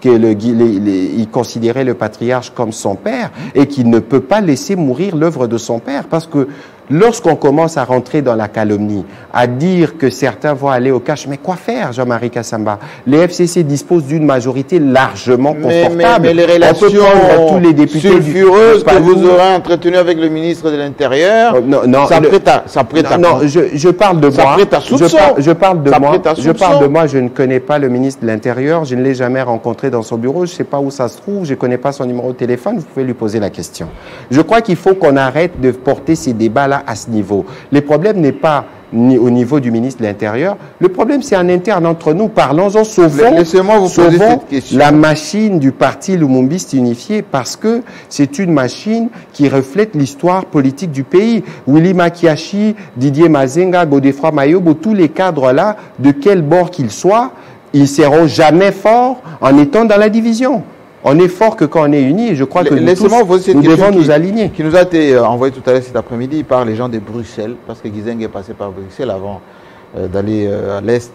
qu'il considérait le patriarche comme son père et qu'il ne peut pas laisser mourir l'œuvre de son père parce que lorsqu'on commence à rentrer dans la calomnie, à dire que certains vont aller au cash, mais quoi faire, Jean-Marie Kassamba? Les FCC disposent d'une majorité largement confortable. Mais les relations tous les députés sulfureuses que vous aurez entretenues avec le ministre de l'Intérieur, ça prête à non, je parle de moi. Je parle de moi. Je ne connais pas le ministre de l'Intérieur. Je ne l'ai jamais rencontré dans son bureau. Je ne sais pas où ça se trouve. Je ne connais pas son numéro de téléphone. Vous pouvez lui poser la question. Je crois qu'il faut qu'on arrête de porter ces débats-là à ce niveau. Le problème n'est pas au niveau du ministre de l'Intérieur. Le problème, c'est en interne entre nous. Parlons-en, sauvons la machine du parti lumumbiste unifié parce que c'est une machine qui reflète l'histoire politique du pays. Willy Makiashi, Didier Mazenga, Godefroid Mayobo, tous les cadres-là, de quel bord qu'ils soient, ils ne seront jamais forts en étant dans la division. On est fort que quand on est unis, et je crois que nous devons nous aligner. Qui nous a été envoyé tout à l'heure cet après-midi par les gens de Bruxelles, parce que Gizenga est passé par Bruxelles avant d'aller à l'Est.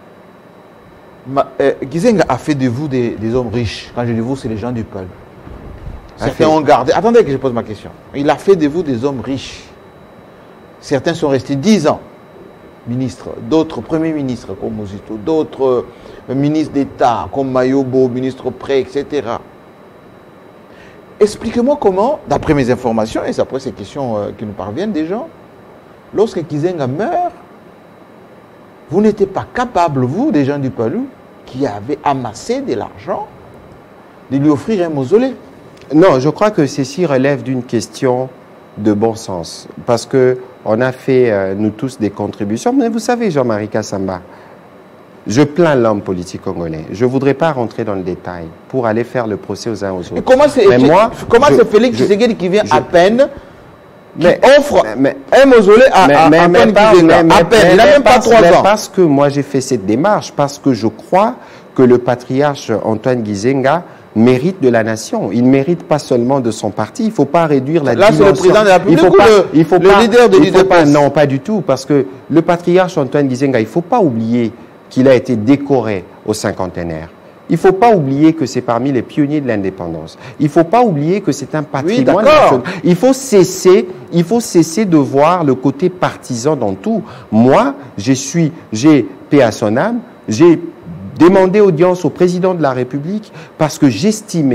Gizenga a fait de vous des hommes riches. Quand je dis vous, c'est les gens du peuple. Certains ont gardé... Attendez que je pose ma question. Il a fait de vous des hommes riches. Certains sont restés 10 ans ministres, d'autres premiers ministres comme Mosito, d'autres ministres d'État comme Mayobo, ministre près, etc. Expliquez-moi comment, d'après mes informations, et c'est après ces questions qui nous parviennent des gens, lorsque Gizenga meurt, vous n'étiez pas capable, vous, des gens du Palou, qui avaient amassé de l'argent, de lui offrir un mausolée. Non, je crois que ceci relève d'une question de bon sens. Parce qu'on a fait, nous tous, des contributions. Mais vous savez, Jean-Marie Kassamba, je plains l'homme politique congolais. Je ne voudrais pas rentrer dans le détail pour aller faire le procès aux uns aux autres. Et comment c'est Félix Tshisekedi qui vient à peine, qui offre un mausolée à Antoine Gizenga à peine, il n'a même pas 3 ans. Parce que moi j'ai fait cette démarche, parce que je crois que le patriarche Antoine Gizenga mérite de la nation. Il ne mérite pas seulement de son parti. Il ne faut pas réduire la dimension. Là, c'est le président de la République ou le leader de l'UDPS? Non, pas du tout. Parce que le patriarche Antoine Gizenga, il ne faut pas oublier qu'il a été décoré au 50e. Il ne faut pas oublier que c'est parmi les pionniers de l'indépendance. Il ne faut pas oublier que c'est un patrimoine national. Il faut cesser de voir le côté partisan dans tout. Moi, j'ai paix à son âme, j'ai demandé audience au président de la République parce que j'estimais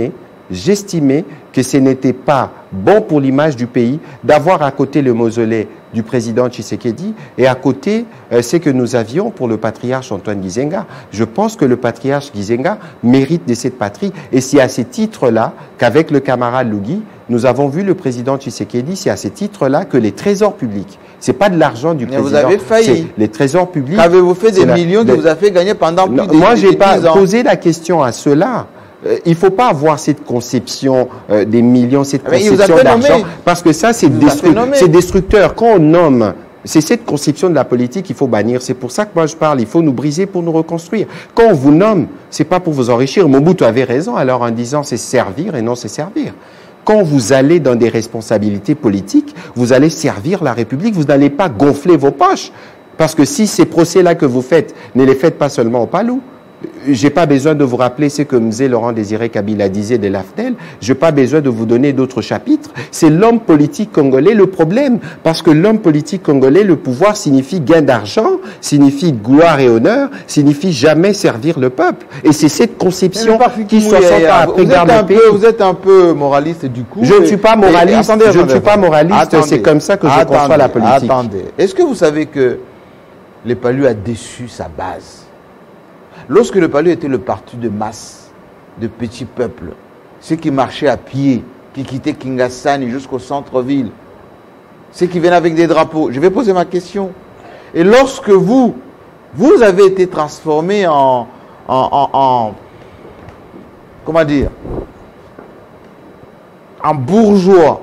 j'estimais que ce n'était pas bon pour l'image du pays d'avoir à côté le mausolée du président Tshisekedi et à côté ce que nous avions pour le patriarche Antoine Gizenga. Je pense que le patriarche Gizenga mérite de cette patrie et c'est à ces titres-là qu'avec le camarade Lugui, nous avons vu le président Tshisekedi, c'est à ces titres-là que les trésors publics, c'est pas de l'argent du président. Vous avez failli. Les trésors publics. Qu'avez-vous fait des millions que vous avez fait gagner pendant plus de 10 ans? Moi, j'ai pas posé la question à cela. Il ne faut pas avoir cette conception des millions, cette conception d'argent, parce que ça, c'est destructeur. Quand on nomme, c'est cette conception de la politique qu'il faut bannir. C'est pour ça que moi je parle, il faut nous briser pour nous reconstruire. Quand on vous nomme, c'est pas pour vous enrichir. Mobutu avait raison alors en disant c'est servir et non c'est servir. Quand vous allez dans des responsabilités politiques, vous allez servir la République, vous n'allez pas gonfler vos poches. Parce que si ces procès-là que vous faites, ne les faites pas seulement au Palou. Je n'ai pas besoin de vous rappeler ce que M. Laurent Désiré Kabila disait de l'AFNEL. Je n'ai pas besoin de vous donner d'autres chapitres. C'est l'homme politique congolais le problème. Parce que l'homme politique congolais, le pouvoir signifie gain d'argent, signifie gloire et honneur, signifie jamais servir le peuple. Et c'est cette conception qui s'en sort pas après garde le pays. Vous êtes un peu moraliste du coup. Je ne suis pas moraliste. Je ne suis pas moraliste. C'est comme ça que je conçois la politique. Attendez. Est-ce que vous savez que le Palou a déçu sa base? Lorsque le Palou était le parti de masse, de petits peuples, ceux qui marchaient à pied, qui quittaient Kingasani jusqu'au centre-ville, ceux qui venaient avec des drapeaux, je vais poser ma question. Et lorsque vous avez été transformé comment dire, en bourgeois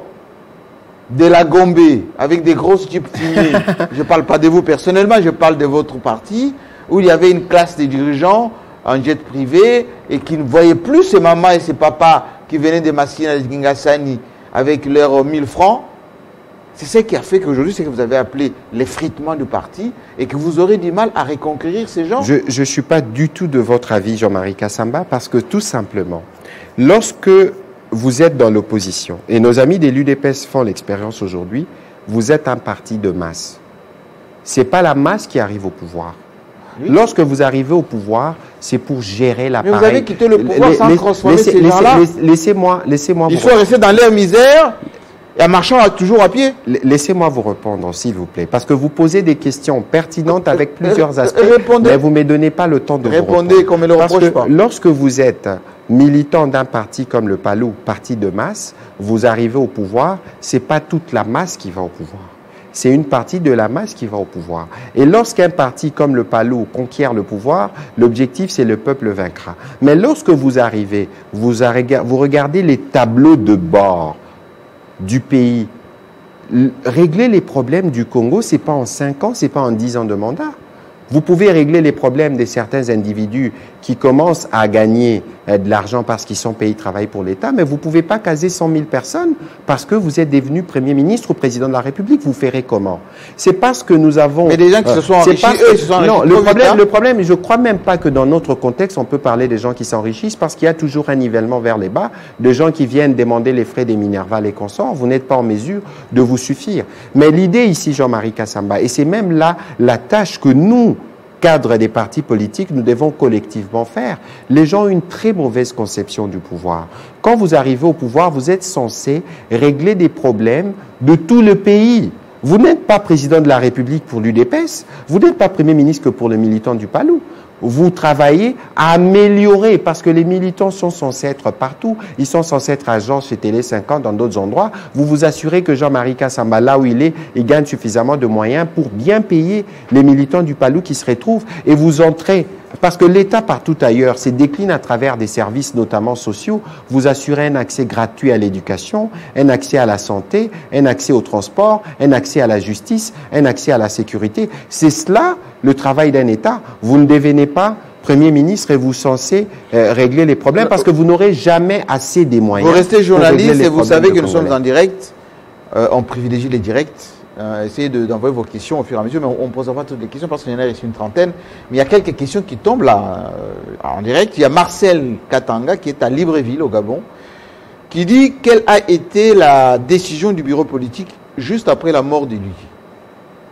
de la Gombe, avec des grosses jeeps fumées, je ne parle pas de vous personnellement, je parle de votre parti, où il y avait une classe de dirigeants en jet privé et qui ne voyaient plus ces mamans et ces papas qui venaient des machines à Kingasani avec leurs 1000 francs. C'est ce qui a fait qu'aujourd'hui, c'est que vous avez appelé l'effritement du parti et que vous aurez du mal à reconquérir ces gens. Je ne suis pas du tout de votre avis, Jean-Marie Kassamba, parce que tout simplement, lorsque vous êtes dans l'opposition, et nos amis des l'UDPS font l'expérience aujourd'hui, vous êtes un parti de masse. Ce n'est pas la masse qui arrive au pouvoir. Oui. Lorsque vous arrivez au pouvoir, c'est pour gérer l'appareil. Mais vous avez quitté le pouvoir sans transformer ces gens-là. Laissez-moi Ils sont restés dans leur misère et en marchant toujours à pied. Laissez-moi vous répondre, s'il vous plaît. Parce que vous posez des questions pertinentes avec plusieurs aspects, mais vous ne me donnez pas le temps de vous répondre. Répondez comme il le reproche pas. Lorsque vous êtes militant d'un parti comme le Palou, parti de masse, vous arrivez au pouvoir, ce n'est pas toute la masse qui va au pouvoir. C'est une partie de la masse qui va au pouvoir. Et lorsqu'un parti comme le Palou conquiert le pouvoir, l'objectif, c'est le peuple vaincra. Mais lorsque vous arrivez, vous regardez les tableaux de bord du pays. Régler les problèmes du Congo, ce n'est pas en 5 ans, ce n'est pas en 10 ans de mandat. Vous pouvez régler les problèmes de certains individus qui commencent à gagner de l'argent parce qu'ils sont payés, travaillent pour l'État, mais vous ne pouvez pas caser 100 000 personnes parce que vous êtes devenu Premier ministre ou Président de la République. Vous ferez comment? C'est parce que nous avons... Mais des gens qui se sont enrichis, eux, ils se sont enrichis. Non, le problème, je ne crois même pas que dans notre contexte, on peut parler des gens qui s'enrichissent parce qu'il y a toujours un nivellement vers les bas, de gens qui viennent demander les frais des Minerval et consorts. Vous n'êtes pas en mesure de vous suffire. Mais l'idée ici, Jean-Marie Kassamba, et c'est même là la tâche que nous, cadre des partis politiques, nous devons collectivement faire. Les gens ont une très mauvaise conception du pouvoir. Quand vous arrivez au pouvoir, vous êtes censé régler des problèmes de tout le pays. Vous n'êtes pas président de la République pour l'UDPS, vous n'êtes pas Premier ministre que pour les militants du Palou. Vous travaillez à améliorer, parce que les militants sont censés être partout. Ils sont censés être agents chez Télé 50, dans d'autres endroits. Vous vous assurez que Jean-Marie Kassamba, là où il est, il gagne suffisamment de moyens pour bien payer les militants du Palou qui se retrouvent. Et vous entrez, parce que l'État partout ailleurs se décline à travers des services, notamment sociaux. Vous assurez un accès gratuit à l'éducation, un accès à la santé, un accès au transport, un accès à la justice, un accès à la sécurité. C'est cela le travail d'un État. Vous ne devenez pas Premier ministre et vous censez régler les problèmes parce que vous n'aurez jamais assez des moyens. Vous restez journaliste et vous savez que nous sommes en direct. On privilégie les directs. Essayez d'envoyer vos questions au fur et à mesure, mais on ne posera pas toutes les questions parce qu'il y en a ici une trentaine. Mais il y a quelques questions qui tombent là en direct. Il y a Marcel Katanga qui est à Libreville au Gabon qui dit quelle a été la décision du bureau politique juste après la mort de lui.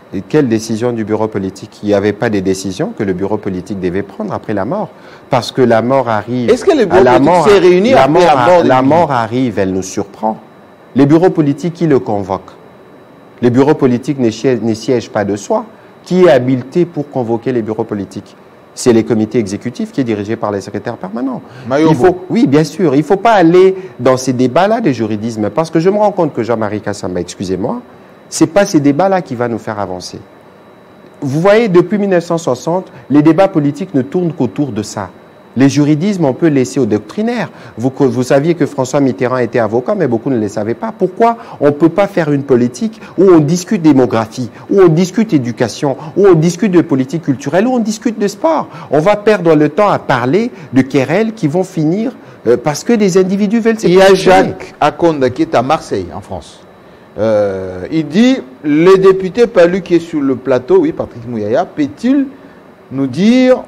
Et quelle décision du bureau politique? Il n'y avait pas des décisions que le bureau politique devait prendre après la mort. Parce que la mort arrive... Est-ce que le bureau politique s'est réuni après la mort? La mort arrive, elle nous surprend. Les bureaux politiques, qui le convoquent? Les bureaux politiques ne siègent pas de soi. Qui est habilité pour convoquer les bureaux politiques? C'est les comités exécutifs qui est dirigé par les secrétaires permanents. Oui, bien sûr. Il ne faut pas aller dans ces débats-là de juridisme, parce que je me rends compte que Jean-Marie Kassamba, excusez-moi, ce n'est pas ces débats-là qui vont nous faire avancer. Vous voyez, depuis 1960, les débats politiques ne tournent qu'autour de ça. Les juridismes, on peut laisser aux doctrinaires. Vous saviez que François Mitterrand était avocat, mais beaucoup ne le savaient pas. Pourquoi on ne peut pas faire une politique où on discute démographie, où on discute éducation, où on discute de politique culturelle, où on discute de sport? On va perdre le temps à parler de querelles qui vont finir parce que des individus veulent se... Il y a Jacques Akonda qui est à Marseille, en France. Il dit, le député Palu qui est sur le plateau, oui, Patrick Mouyaya, peut-il nous dire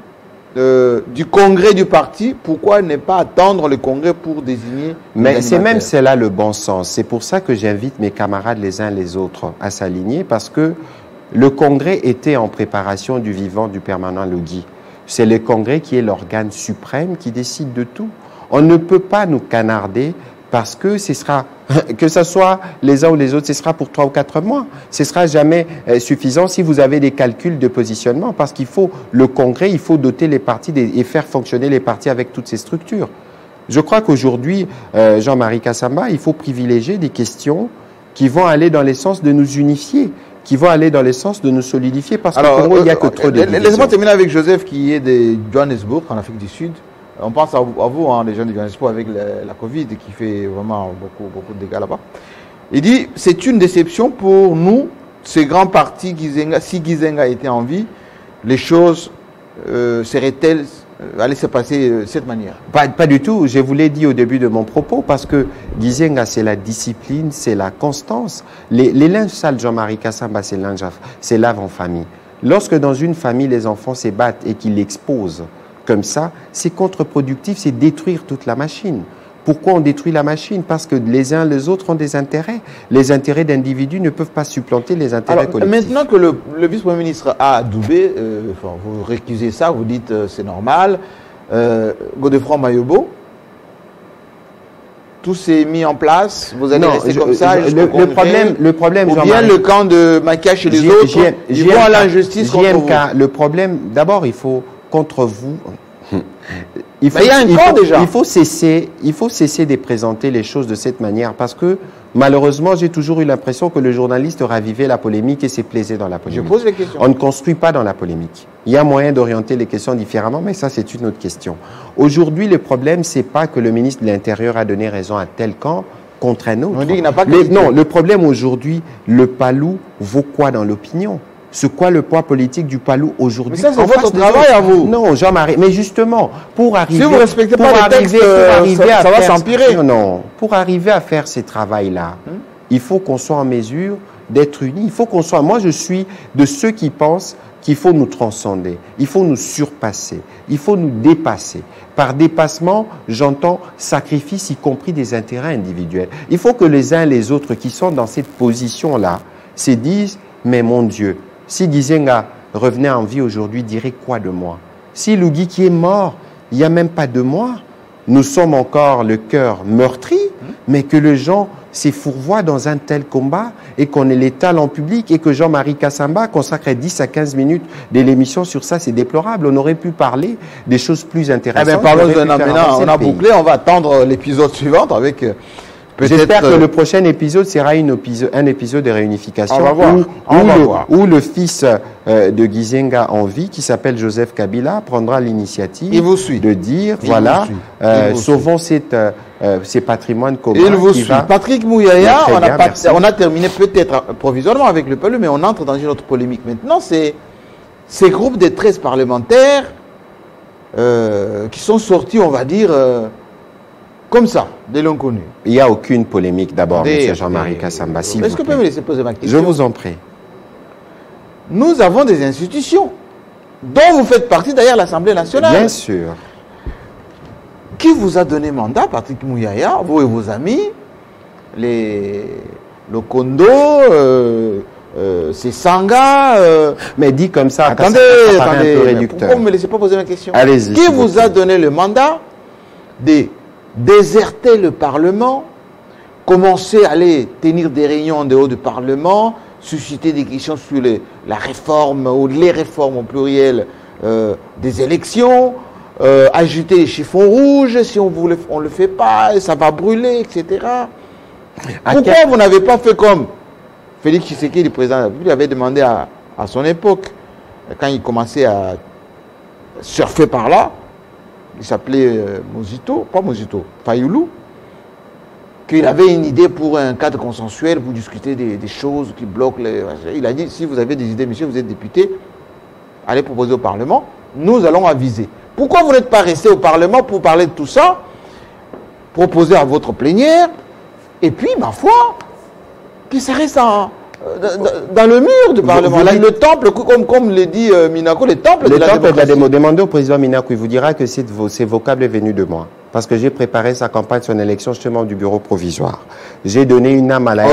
du congrès du parti, pourquoi ne pas attendre le congrès pour désigner? Mais c'est même cela le bon sens. C'est pour ça que j'invite mes camarades les uns les autres à s'aligner, parce que le congrès était en préparation du vivant du permanent Lugui. C'est le congrès qui est l'organe suprême qui décide de tout. On ne peut pas nous canarder parce que ce sera, que ce soit les uns ou les autres, ce sera pour 3 ou 4 mois. Ce ne sera jamais suffisant si vous avez des calculs de positionnement, parce qu'il faut le congrès, il faut doter les partis et faire fonctionner les partis avec toutes ces structures. Je crois qu'aujourd'hui, Jean-Marie Kassamba, il faut privilégier des questions qui vont aller dans le sens de nous unifier, qui vont aller dans le sens de nous solidifier, parce qu'il n'y a que trop de divisions. Laissez-moi terminer avec Joseph, qui est de Johannesburg, en Afrique du Sud. On pense à vous, hein, les gens de Johannesburg, avec la Covid, qui fait vraiment beaucoup de dégâts là-bas. Il dit, c'est une déception pour nous, ces grands partis, si Gizenga était en vie, les choses seraient-elles aller se passer de cette manière? Pas du tout. Je vous l'ai dit au début de mon propos, parce que Gizenga, c'est la discipline, c'est la constance. Les linges sales, Jean-Marie Kassamba, c'est lave en famille. Lorsque dans une famille, les enfants se battent et qu'ils l'exposent comme ça, c'est contre-productif, c'est détruire toute la machine. Pourquoi on détruit la machine? Parce que les uns les autres ont des intérêts. Les intérêts d'individus ne peuvent pas supplanter les intérêts collectifs. Maintenant que le vice-premier ministre a adoubé, vous récusez ça, vous dites c'est normal, Godefroid Mayobo, tout s'est mis en place, vous allez rester comme ça. Le problème, ou bien le camp de Makiach et les autres, ils vont à l'injustice contre vous. Le problème, d'abord, il faut contre vous. Il faut cesser de présenter les choses de cette manière, parce que malheureusement, j'ai toujours eu l'impression que le journaliste ravivait la polémique et s'est plaisé dans la polémique. Je pose les questions. On ne construit pas dans la polémique. Il y a moyen d'orienter les questions différemment, mais ça, c'est une autre question. Aujourd'hui, le problème, c'est pas que le ministre de l'Intérieur a donné raison à tel camp contre un autre. On dit qu'il n'a pas non, le problème aujourd'hui, le Palou vaut quoi dans l'opinion? C'est quoi le poids politique du Palou aujourd'hui? Mais ça, c'est votre travail à vous. Non, Jean-Marie, mais justement, pour arriver... Si vous ne respectez pas les textes, ça va s'empirer. Non, pour arriver à faire ces travails-là, il faut qu'on soit en mesure d'être unis. Il faut qu'on soit... Moi, je suis de ceux qui pensent qu'il faut nous transcender, il faut nous surpasser, il faut nous dépasser. Par dépassement, j'entends sacrifice, y compris des intérêts individuels. Il faut que les uns et les autres qui sont dans cette position-là se disent, mais mon Dieu, si Gizenga revenait en vie aujourd'hui, dirait quoi de moi? Si Lugui qui est mort, il n'y a même pas 2 mois, nous sommes encore le cœur meurtri, mais que les gens s'effourvoient dans un tel combat et qu'on ait l'étal en public et que Jean-Marie Kassamba consacre 10 à 15 minutes de l'émission sur ça, c'est déplorable. On aurait pu parler des choses plus intéressantes. Eh bien, parlons d'un maintenant, on a bouclé, on va attendre l'épisode suivant avec... J'espère que le prochain épisode sera un épisode de réunification où le fils de Gizenga en vie, qui s'appelle Joseph Kabila, prendra l'initiative de dire, voilà, sauvons ces patrimoines communs. Il vous suit. Patrick Mouyaya, on a terminé peut-être provisoirement avec le Palou, mais on entre dans une autre polémique maintenant. C'est ces groupes de 13 parlementaires qui sont sortis, on va dire... comme ça, de l'inconnu. Il n'y a aucune polémique d'abord, M. Jean-Marie Kassamba. Est-ce que vous pouvez me laisser poser ma question? Je vous en prie. Nous avons des institutions dont vous faites partie, d'ailleurs, l'Assemblée nationale. Bien sûr. Qui vous a donné mandat, Patrick Mouyaya, vous et vos amis, le Kondo, c'est Sanga. Mais dit comme ça, attendez, pourquoi vous ne me laissez pas poser ma question? Allez-y. Qui vous a donné le mandat de déserter le Parlement, commencer à aller tenir des réunions en dehors du Parlement, susciter des questions sur la réforme ou les réformes au pluriel des élections, agiter les chiffons rouges, si on ne le fait pas, ça va brûler, etc. Pourquoi vous n'avez pas fait comme Félix Tshisekedi, le président de la République, avait demandé à son époque, quand il commençait à surfer par là, il s'appelait Fayoulou, qu'il avait une idée pour un cadre consensuel, pour discuter des choses qui bloquent les... Il a dit, si vous avez des idées, monsieur, vous êtes député, allez proposer au Parlement, nous allons aviser. Pourquoi vous n'êtes pas resté au Parlement pour parler de tout ça, proposer à votre plénière, et puis, ma foi, qu'il se reste dans le mur du Parlement. Là, le temple, comme le dit Minakou, le temple de la démocratie. Demandez au président Minakou, il vous dira que ces vocables est venu de moi. Parce que j'ai préparé sa campagne, son élection justement du bureau provisoire. J'ai donné une âme à la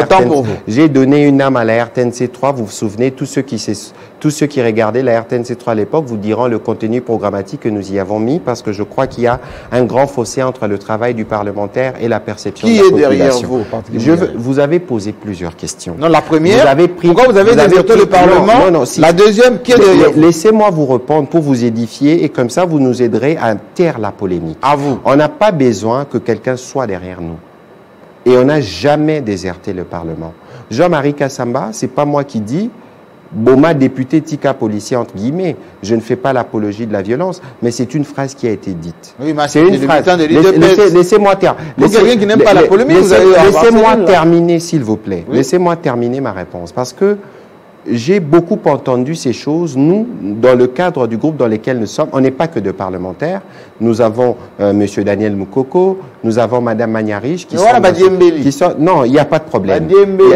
RTNC 3, vous vous souvenez, tous ceux qui regardaient la RTNC 3 à l'époque vous diront le contenu programmatique que nous y avons mis, parce que je crois qu'il y a un grand fossé entre le travail du parlementaire et la perception de la population. Qui est derrière vous? Vous avez posé plusieurs questions. Non, la première, pourquoi vous avez déserté le Parlement? Non, la deuxième, qui est derrière vous? Laissez-moi vous répondre pour vous édifier, et comme ça vous nous aiderez à taire la polémique. À vous. On n'a pas besoin que quelqu'un soit derrière nous. Et on n'a jamais déserté le Parlement. Jean-Marie Kassamba, c'est pas moi qui dis, Boma député, Tika policier, entre guillemets, je ne fais pas l'apologie de la violence, mais c'est une phrase qui a été dite. Oui, mais c'est une phrase. Laissez-moi terminer. Quelqu'un qui n'aime pas la polémique, laissez-moi terminer, s'il vous plaît. Oui. Laissez-moi terminer ma réponse. Parce que j'ai beaucoup entendu ces choses. Nous, dans le cadre du groupe dans lequel nous sommes, on n'est pas que de parlementaires. Nous avons M. Daniel Moukoko, nous avons Mme Magnarich qui sont... Non, il n'y a pas de problème.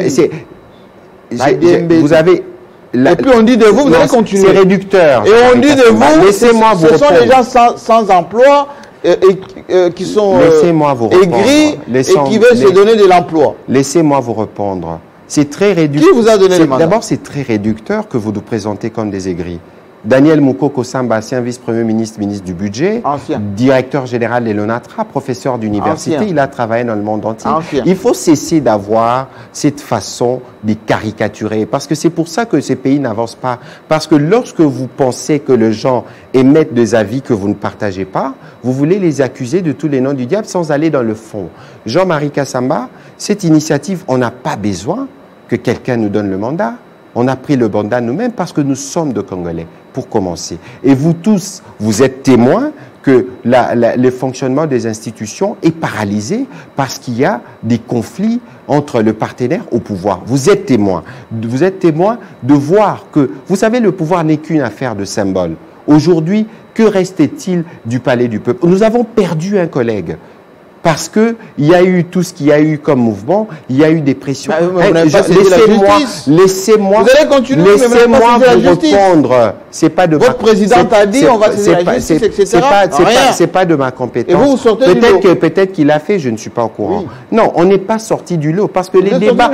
Vous avez... Et puis on dit de vous, vous allez continuer. C'est réducteur. Et on dit de vous, laissez-moi vous ce sont les gens sans emploi qui sont aigris et qui veulent se donner de l'emploi. Laissez-moi vous répondre. C'est très réducteur. Qui vous a donné le mandat? D'abord, c'est très réducteur que vous nous présentez comme des aigris. Daniel Moukoko Samba, ancien vice-premier ministre, ministre du Budget, directeur général de l'ONATRA, professeur d'université, il a travaillé dans le monde entier. Il faut cesser d'avoir cette façon de caricaturer, parce que c'est pour ça que ces pays n'avancent pas. Parce que lorsque vous pensez que les gens émettent des avis que vous ne partagez pas, vous voulez les accuser de tous les noms du diable sans aller dans le fond. Jean-Marie Kassamba, cette initiative, on n'a pas besoin que quelqu'un nous donne le mandat. On a pris le mandat nous-mêmes parce que nous sommes de Congolais, pour commencer. Et vous tous, vous êtes témoins que le fonctionnement des institutions est paralysé parce qu'il y a des conflits entre le partenaire au pouvoir. Vous êtes témoins. Vous êtes témoins de voir que, vous savez, le pouvoir n'est qu'une affaire de symbole. Aujourd'hui, que restait-il du palais du peuple? Nous avons perdu un collègue. Parce que il y a eu tout ce qu'il y a eu comme mouvement, il y a eu des pressions. Laissez-moi. Vous allez continuer, laissez-moi vous répondre. C'est pas de votre présidente a dit on va saisir la justice, etc. C'est pas de ma compétence. Et vous sortez du lot. Peut-être qu'il a fait, je ne suis pas au courant. Oui. Non, on n'est pas sorti du lot parce que les débats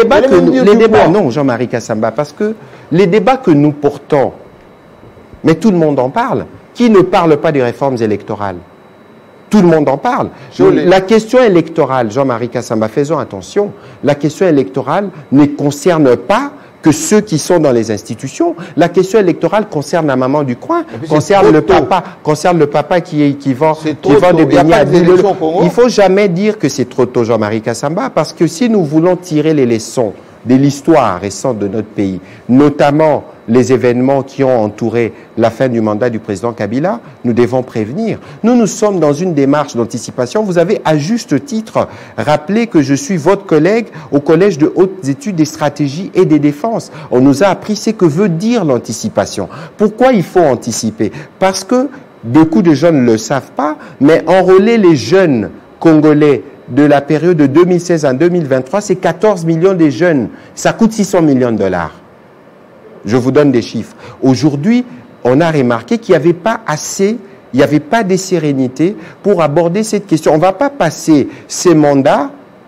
non, Jean-Marie Kassamba, parce que les débats que nous portons, mais tout le monde en parle. Qui ne parle pas des réformes électorales? Tout le monde en parle. La question électorale, Jean-Marie Kassamba, faisons attention, la question électorale ne concerne pas que ceux qui sont dans les institutions. La question électorale concerne la maman du coin, concerne le papa qui vend des beignets à 10 €. Il ne faut jamais dire que c'est trop tôt, Jean-Marie Kassamba, parce que si nous voulons tirer les leçons de l'histoire récente de notre pays, notamment les événements qui ont entouré la fin du mandat du président Kabila, nous devons prévenir. Nous sommes dans une démarche d'anticipation. Vous avez à juste titre rappelé que je suis votre collègue au Collège de hautes études des stratégies et des défenses. On nous a appris ce que veut dire l'anticipation. Pourquoi il faut anticiper? Parce que beaucoup de jeunes ne le savent pas, mais enrôler les jeunes Congolais de la période de 2016 à 2023, c'est 14 millions de jeunes. Ça coûte 600 millions de dollars. Je vous donne des chiffres. Aujourd'hui, on a remarqué qu'il n'y avait pas assez, il n'y avait pas de sérénité pour aborder cette question. On ne va pas passer ces mandats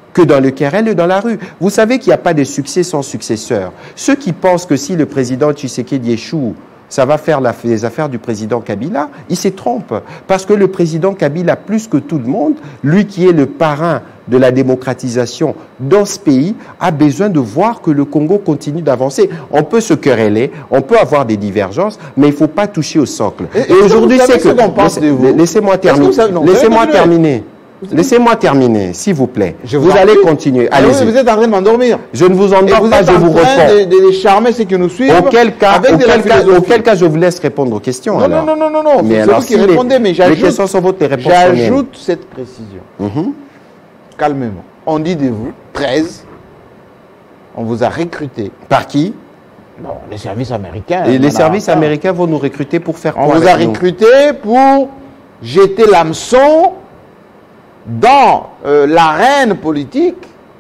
que dans le querelle et dans la rue. Vous savez qu'il n'y a pas de succès sans successeur. Ceux qui pensent que si le président Tshisekedi échoue, ça va faire les affaires du président Kabila, il se trompe. Parce que le président Kabila, plus que tout le monde, lui qui est le parrain de la démocratisation dans ce pays, a besoin de voir que le Congo continue d'avancer. On peut se quereller, on peut avoir des divergences, mais il ne faut pas toucher au socle. Et aujourd'hui, c'est que... Laissez-moi terminer. Laissez-moi terminer. Laissez-moi terminer, s'il vous plaît. Vous allez continuer. Allez-y. Vous êtes en train de m'endormir. Je ne vous endors pas, je vous réponds. De charmer ceux qui nous suivent. Auquel cas, je vous laisse répondre aux questions. Non, alors. non. Mais alors, qui répondez, mais j'ajoute. Les questions sont votre réponse. J'ajoute cette précision. Calmement. On dit de vous, 13, on vous a recruté. Par qui? Bon, les services américains. Et les services américains vont nous recruter pour faire quoi? On vous a recruté pour jeter l'hameçon dans l'arène politique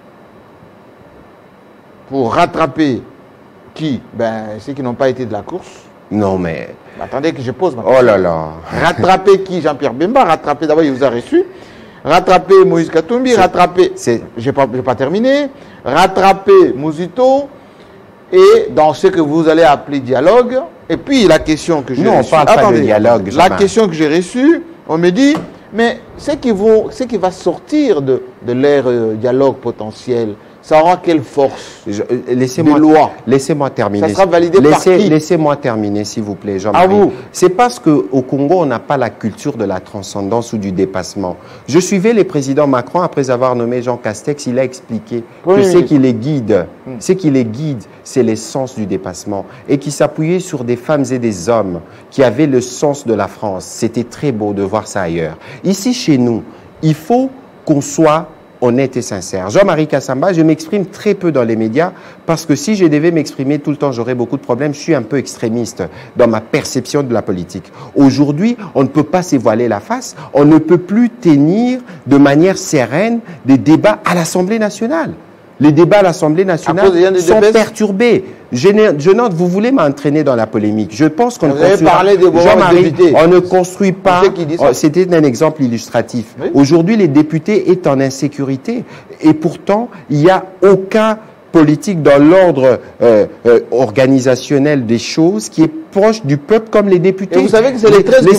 pour rattraper qui? Ceux qui n'ont pas été de la course. Non, mais... Attendez que je pose ma question. Oh là là. Rattraper qui? Jean-Pierre Bemba. Rattraper, d'abord, il vous a reçu. Rattraper Moïse Katumbi. Rattraper... Je n'ai pas terminé. Rattraper Mouzito. Et dans ce que vous allez appeler dialogue. Et puis, la question que j'ai reçue... Non, on ne parle pas de dialogue. La question que j'ai reçue, on me dit... Mais ce qui va sortir de l'ère dialogue potentiel, ça aura quelle force de loi? Laissez-moi terminer. Ça sera validé par qui? Laissez-moi terminer, s'il vous plaît, Jean-Marie. C'est parce qu'au Congo, on n'a pas la culture de la transcendance ou du dépassement. Je suivais le président Macron après avoir nommé Jean Castex. Il a expliqué que ce qui les guide, c'est l'essence du dépassement et qui s'appuyait sur des femmes et des hommes qui avaient le sens de la France. C'était très beau de voir ça ailleurs. Ici, chez nous, il faut qu'on soit honnête et sincère. Jean-Marie Kassamba, je m'exprime très peu dans les médias parce que si je devais m'exprimer tout le temps, j'aurais beaucoup de problèmes. Je suis un peu extrémiste dans ma perception de la politique. Aujourd'hui, on ne peut pas se voiler la face. On ne peut plus tenir de manière sereine des débats à l'Assemblée nationale. Les débats à l'Assemblée nationale sont perturbés. Je note, vous voulez m'entraîner dans la polémique. Je pense qu'on ne construit pas. C'était un exemple illustratif. Oui. Aujourd'hui, les députés sont en insécurité. Et pourtant, il n'y a aucun politique dans l'ordre organisationnel des choses qui est proche du peuple comme les députés. Et vous savez que c'est les 13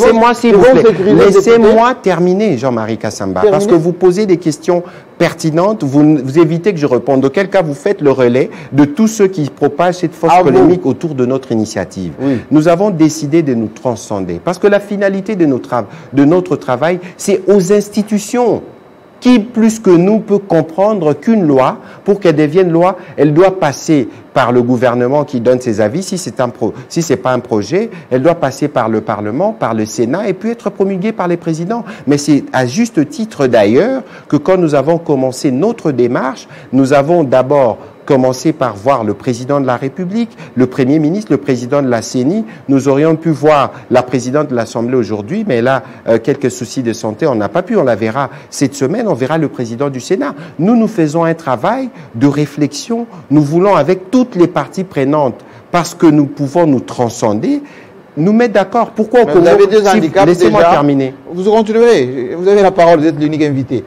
Laissez-moi terminer, Jean-Marie Kassamba, parce que vous posez des questions pertinentes, vous évitez que je réponde. Auquel cas, vous faites le relais de tous ceux qui propagent cette fausse polémique autour de notre initiative. Oui. Nous avons décidé de nous transcender, parce que la finalité de notre travail, c'est aux institutions. Qui, plus que nous, peut comprendre qu'une loi, pour qu'elle devienne loi, elle doit passer par le gouvernement qui donne ses avis. Si c'est pas un projet, elle doit passer par le Parlement, par le Sénat et puis être promulguée par les présidents. Mais c'est à juste titre d'ailleurs que quand nous avons commencé notre démarche, nous avons d'abord commencé par voir le président de la République, le Premier ministre, le président de la CENI. Nous aurions pu voir la présidente de l'Assemblée aujourd'hui, mais là, quelques soucis de santé, on n'a pas pu. On la verra cette semaine, on verra le président du Sénat. Nous faisons un travail de réflexion. Nous voulons, avec toutes les parties prenantes, parce que nous pouvons nous transcender, nous mettre d'accord. Pourquoi vous avez deux handicaps. Laissez-moi terminer. Vous continuerez. Vous avez la parole, vous êtes l'unique invité.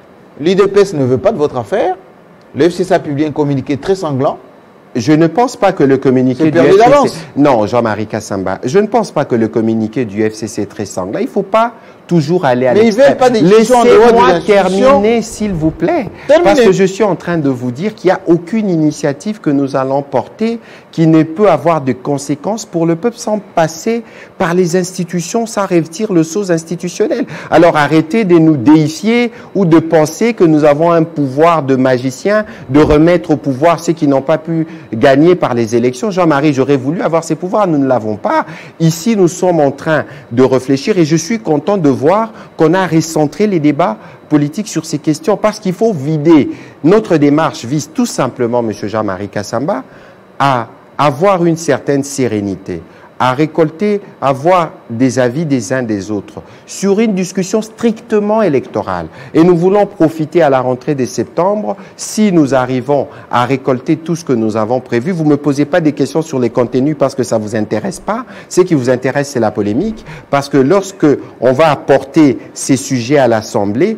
L'IDPS ne veut pas de votre affaire. Le FCC a publié un communiqué très sanglant. Je ne pense pas que le communiqué du FCC... Non, Jean-Marie Kassamba, je ne pense pas que le communiqué du FCC est très sanglant. Il ne faut pas toujours aller à l'extrême. Mais ils veulent pas des Laissez-moi terminer, s'il vous plaît. Parce que je suis en train de vous dire qu'il n'y a aucune initiative que nous allons porter qui ne peut avoir de conséquences pour le peuple sans passer par les institutions, sans revêtir le sceau institutionnel. Alors arrêtez de nous déifier ou de penser que nous avons un pouvoir de magicien de remettre au pouvoir ceux qui n'ont pas pu gagner par les élections. Jean-Marie, j'aurais voulu avoir ces pouvoirs, nous ne l'avons pas. Ici, nous sommes en train de réfléchir et je suis content de voir qu'on a recentré les débats politiques sur ces questions parce qu'il faut vider. Notre démarche vise tout simplement, M. Jean-Marie Kassamba, à avoir une certaine sérénité, à récolter, avoir des avis des uns des autres sur une discussion strictement électorale. Et nous voulons profiter à la rentrée de septembre, si nous arrivons à récolter tout ce que nous avons prévu. Vous ne me posez pas des questions sur les contenus parce que ça ne vous intéresse pas. Ce qui vous intéresse, c'est la polémique, parce que lorsque on va apporter ces sujets à l'Assemblée,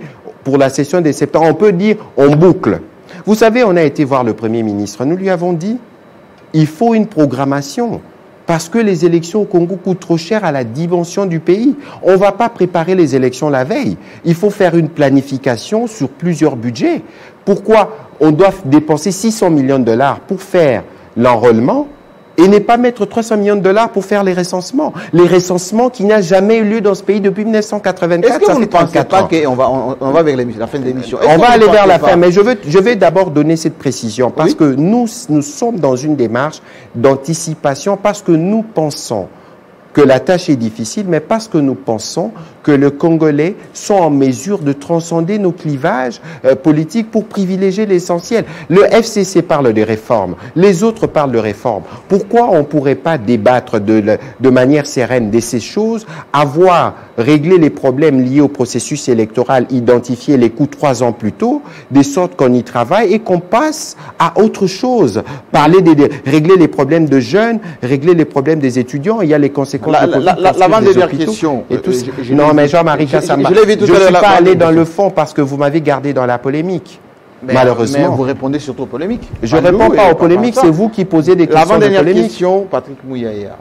pour la session de septembre. On peut dire, on boucle. Vous savez, on a été voir le Premier ministre. Nous lui avons dit, il faut une programmation. Parce que les élections au Congo coûtent trop cher à la dimension du pays. On ne va pas préparer les élections la veille. Il faut faire une planification sur plusieurs budgets. Pourquoi on doit dépenser 600 millions de dollars pour faire l'enrôlement et ne pas mettre 300 millions de dollars pour faire les recensements? Les recensements qui n'a jamais eu lieu dans ce pays depuis 1984. Est-ce que vous ne pensez pas qu'on va vers la fin de l'émission? On va aller vers la fin, mais je vais d'abord donner cette précision parce que nous sommes dans une démarche d'anticipation, parce que nous pensons que la tâche est difficile, mais parce que nous pensons que les Congolais sont en mesure de transcender nos clivages politiques pour privilégier l'essentiel. Le FCC parle de réformes, les autres parlent de réformes. Pourquoi on ne pourrait pas débattre de manière sereine de ces choses, avoir réglé les problèmes liés au processus électoral, identifier les coûts 3 ans plus tôt, de sorte qu'on y travaille et qu'on passe à autre chose. Régler les problèmes de jeunes, régler les problèmes des étudiants, il y a les conséquences. L'avant-dernière question. Non, mais Jean-Marie Kassamba, je ne suis pas allé dans le fond parce que vous m'avez gardé dans la polémique. Malheureusement. Mais vous répondez surtout aux polémiques. Je ne réponds pas aux polémiques, c'est vous qui posez des questions de polémique. L'avant-dernière question, Patrick Mouyaya.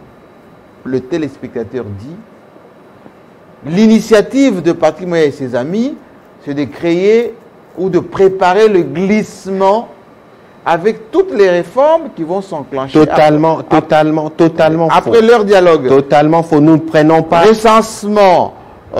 Le téléspectateur dit, l'initiative de Patrick Mouyaya et ses amis, c'est de créer ou de préparer le glissement avec toutes les réformes qui vont s'enclencher. Totalement. Après leur dialogue. Totalement faux. Nous ne prenons pas. Recensement,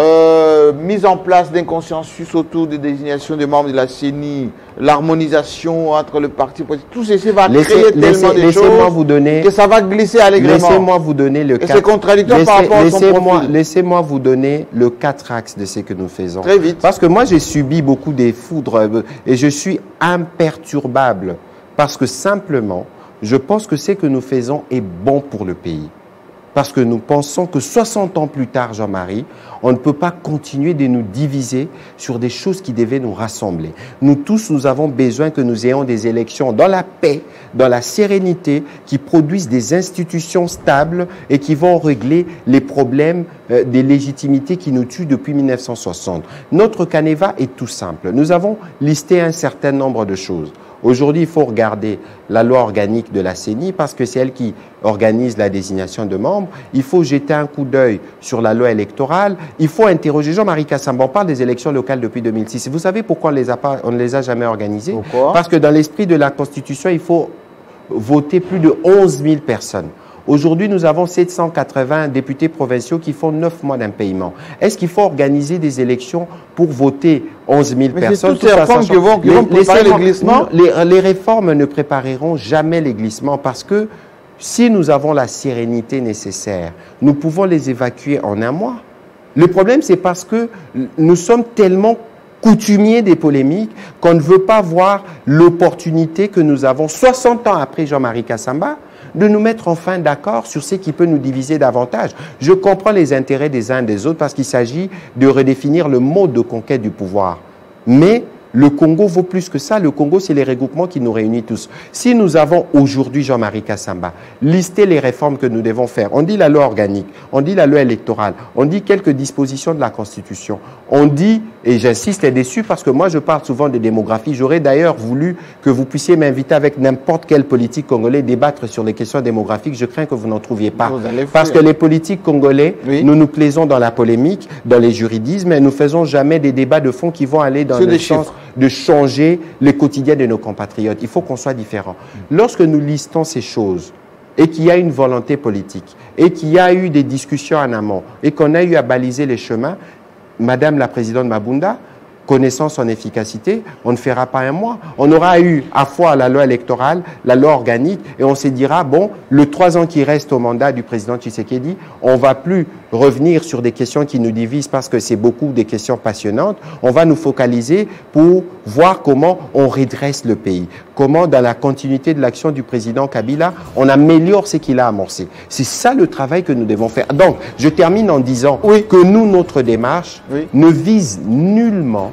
mise en place d'un consensus autour des désignations des membres de la CENI, l'harmonisation entre le parti politique, tout ceci va créer tellement de choses que ça va glisser allègrement. Laissez-moi vous donner le 4. C'est contradictoire par rapport à son profil. Laissez-moi vous donner le 4 axes de ce que nous faisons. Très vite. Parce que moi, j'ai subi beaucoup des foudres et je suis imperturbable. Parce que simplement, je pense que ce que nous faisons est bon pour le pays. Parce que nous pensons que 60 ans plus tard, Jean-Marie, on ne peut pas continuer de nous diviser sur des choses qui devaient nous rassembler. Nous tous, nous avons besoin que nous ayons des élections dans la paix, dans la sérénité, qui produisent des institutions stables et qui vont régler les problèmes des légitimités qui nous tuent depuis 1960. Notre canevas est tout simple. Nous avons listé un certain nombre de choses. Aujourd'hui, il faut regarder la loi organique de la CENI parce que c'est elle qui organise la désignation de membres. Il faut jeter un coup d'œil sur la loi électorale. Il faut interroger. Jean-Marie Kassamba, on parle des élections locales depuis 2006. Vous savez pourquoi on ne les a jamais organisées? Pourquoi? Parce que dans l'esprit de la Constitution, il faut voter plus de 11 000 personnes. Aujourd'hui, nous avons 780 députés provinciaux qui font 9 mois d'impayement. Est-ce qu'il faut organiser des élections pour voter 11 000 personnes? Toutes ces réformes qui vont préparer les glissements. Les réformes ne prépareront jamais les glissements parce que si nous avons la sérénité nécessaire, nous pouvons les évacuer en un mois. Le problème, c'est parce que nous sommes tellement coutumiers des polémiques qu'on ne veut pas voir l'opportunité que nous avons 60 ans après Jean-Marie Kassamba de nous mettre enfin d'accord sur ce qui peut nous diviser davantage. Je comprends les intérêts des uns et des autres parce qu'il s'agit de redéfinir le mode de conquête du pouvoir. Mais le Congo vaut plus que ça. Le Congo, c'est les regroupements qui nous réunissent tous. Si nous avons aujourd'hui, Jean-Marie Kassamba, listé les réformes que nous devons faire, on dit la loi organique, on dit la loi électorale, on dit quelques dispositions de la Constitution, on dit, et j'insiste dessus parce que moi je parle souvent de démographie, j'aurais d'ailleurs voulu que vous puissiez m'inviter avec n'importe quel politique congolais débattre sur les questions démographiques, je crains que vous n'en trouviez pas. Parce que les politiques congolais, nous nous plaisons dans la polémique, dans les juridismes, mais nous ne faisons jamais des débats de fond qui vont aller dans le sens de changer le quotidien de nos compatriotes. Il faut qu'on soit différent. Lorsque nous listons ces choses et qu'il y a une volonté politique et qu'il y a eu des discussions en amont et qu'on a eu à baliser les chemins, Madame la Présidente Mabunda, connaissant son efficacité, on ne fera pas un mois. On aura eu à fois la loi électorale, la loi organique, et on se dira, bon, le 3 ans qui reste au mandat du président Tshisekedi, on ne va plus revenir sur des questions qui nous divisent parce que c'est beaucoup des questions passionnantes. On va nous focaliser pour voir comment on redresse le pays. Comment, dans la continuité de l'action du président Kabila, on améliore ce qu'il a amorcé. C'est ça le travail que nous devons faire. Donc, je termine en disant que nous, notre démarche ne vise nullement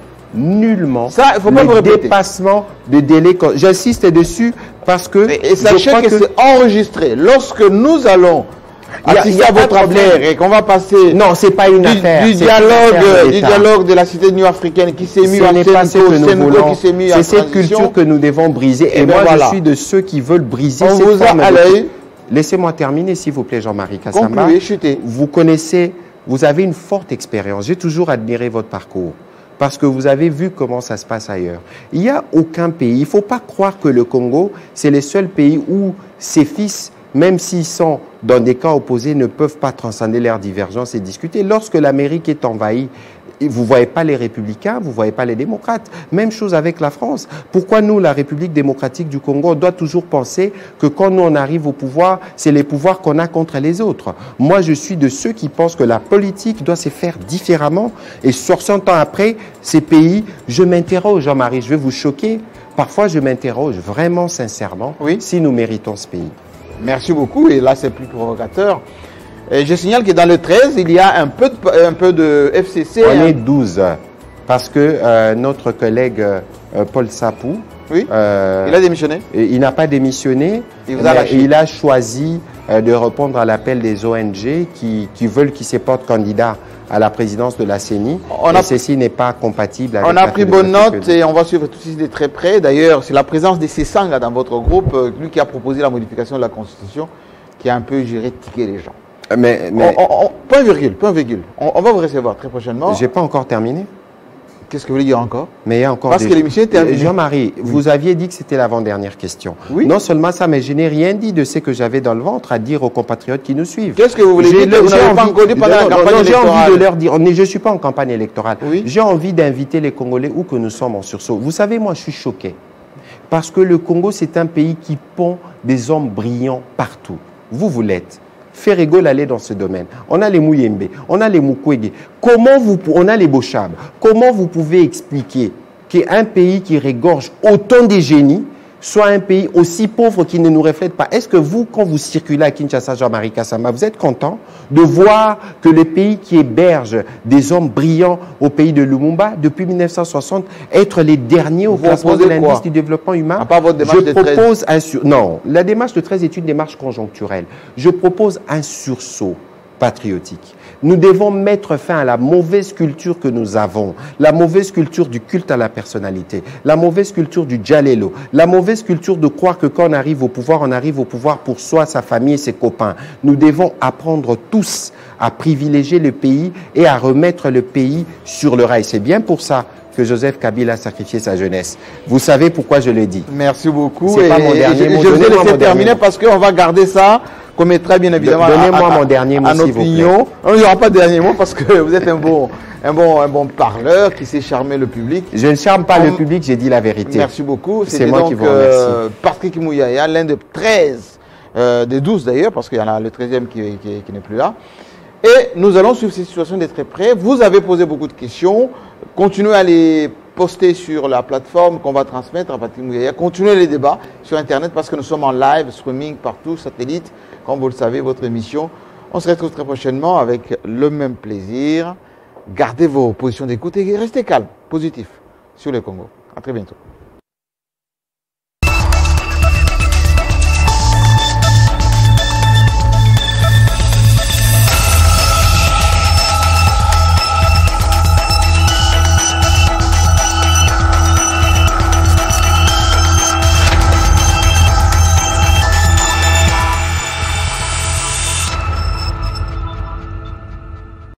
ça, il faut pas le dépassement de délai. J'insiste dessus parce que... Et sachez que c'est enregistré. Lorsque nous allons assistez à votre affaire et qu'on va passer... Non, c'est pas une affaire. Du dialogue de la cité new-africaine qui s'est mis en Sénégal, qui s'est mis en c'est cette culture que nous devons briser. Et moi, je suis de ceux qui veulent briser cette forme de... Laissez-moi terminer, s'il vous plaît, Jean-Marie Kassamba. Concluez, chutez. Vous connaissez, vous avez une forte expérience. J'ai toujours admiré votre parcours parce que vous avez vu comment ça se passe ailleurs. Il n'y a aucun pays, il ne faut pas croire que le Congo, c'est le seul pays où ses fils, même s'ils sont dans des camps opposés, ne peuvent pas transcender leurs divergences et discuter. Lorsque l'Amérique est envahie, vous ne voyez pas les républicains, vous ne voyez pas les démocrates. Même chose avec la France. Pourquoi nous, la République démocratique du Congo, on doit toujours penser que quand nous on arrive au pouvoir, c'est les pouvoirs qu'on a contre les autres. Moi, je suis de ceux qui pensent que la politique doit se faire différemment. Et 60 ans après, ces pays, je m'interroge, Jean-Marie, je vais vous choquer. Parfois, je m'interroge vraiment sincèrement si nous méritons ce pays. Merci beaucoup. Et là, c'est plus provocateur. Et je signale que dans le 13, il y a un peu de FCC. On est 12, parce que notre collègue Paul Sapou, il a démissionné. Il n'a pas démissionné, il a choisi de répondre à l'appel des ONG qui veulent qu'il se porte candidat à la présidence de la CENI. Et ceci n'est pas compatible avec on a pris bonne note et on va suivre tout ceci de très près. D'ailleurs, c'est la présence de Sessanga dans votre groupe, lui qui a proposé la modification de la Constitution, qui a un peu géré tiquer les gens. Point virgule. On va vous recevoir très prochainement. Je n'ai pas encore terminé. Qu'est-ce que vous voulez dire encore? Mais il y a encore. Parce que l'émission est terminée. Jean-Marie, vous aviez dit que c'était l'avant-dernière question. Oui. Non seulement ça, mais je n'ai rien dit de ce que j'avais dans le ventre à dire aux compatriotes qui nous suivent. Qu'est-ce que vous voulez dire? Vous n'avez pas encore dit pendant la campagne électorale. J'ai envie de leur dire. Je ne suis pas en campagne électorale. Oui. J'ai envie d'inviter les Congolais où que nous sommes en sursaut. Vous savez, moi, je suis choqué. Parce que le Congo, c'est un pays qui pond des hommes brillants partout. Vous l'êtes. Ferrego allait dans ce domaine. On a les Mouyembe, on a les Mukwege. On a les Bochab. Comment vous pouvez expliquer qu'un pays qui regorge autant de génies soit un pays aussi pauvre qui ne nous reflète pas? Est-ce que vous, quand vous circulez à Kinshasa, Jean-Marie Kassamba, vous êtes content de voir que le pays qui héberge des hommes brillants au pays de Lumumba, depuis 1960, être les derniers au classement de l'indice du développement humain? À part votre démarche de 13. Non, la démarche de 13 est une démarche conjoncturelle. Je propose un sursaut patriotique. Nous devons mettre fin à la mauvaise culture que nous avons, la mauvaise culture du culte à la personnalité, la mauvaise culture du djalelo, la mauvaise culture de croire que quand on arrive au pouvoir pour soi, sa famille et ses copains. Nous devons apprendre tous à privilégier le pays et à remettre le pays sur le rail. C'est bien pour ça que Joseph Kabila a sacrifié sa jeunesse. Vous savez pourquoi je le dis. Merci beaucoup. C'est pas mon dernier mot. Je vais laisser terminer parce qu'on va garder ça. Qu'on mettra bien évidemment Donnez-moi mon dernier mot, s'il vous plaît. Il n'y aura pas de dernier mot parce que vous êtes un bon parleur qui sait charmer le public. Je ne charme pas le public, j'ai dit la vérité. Merci beaucoup. C'est moi qui vous remercie. Patrick Mouyaya, l'un des 13, des 12 d'ailleurs, parce qu'il y en a le 13e qui n'est plus là. Et nous allons suivre ces situations de très près. Vous avez posé beaucoup de questions. Continuez à les poster sur la plateforme qu'on va transmettre à Patrick Mouyaya. Continuez les débats sur Internet parce que nous sommes en live, streaming partout, satellite. Comme vous le savez, votre émission. On se retrouve très prochainement avec le même plaisir. Gardez vos positions d'écoute et restez calmes, positifs sur le Congo. À très bientôt.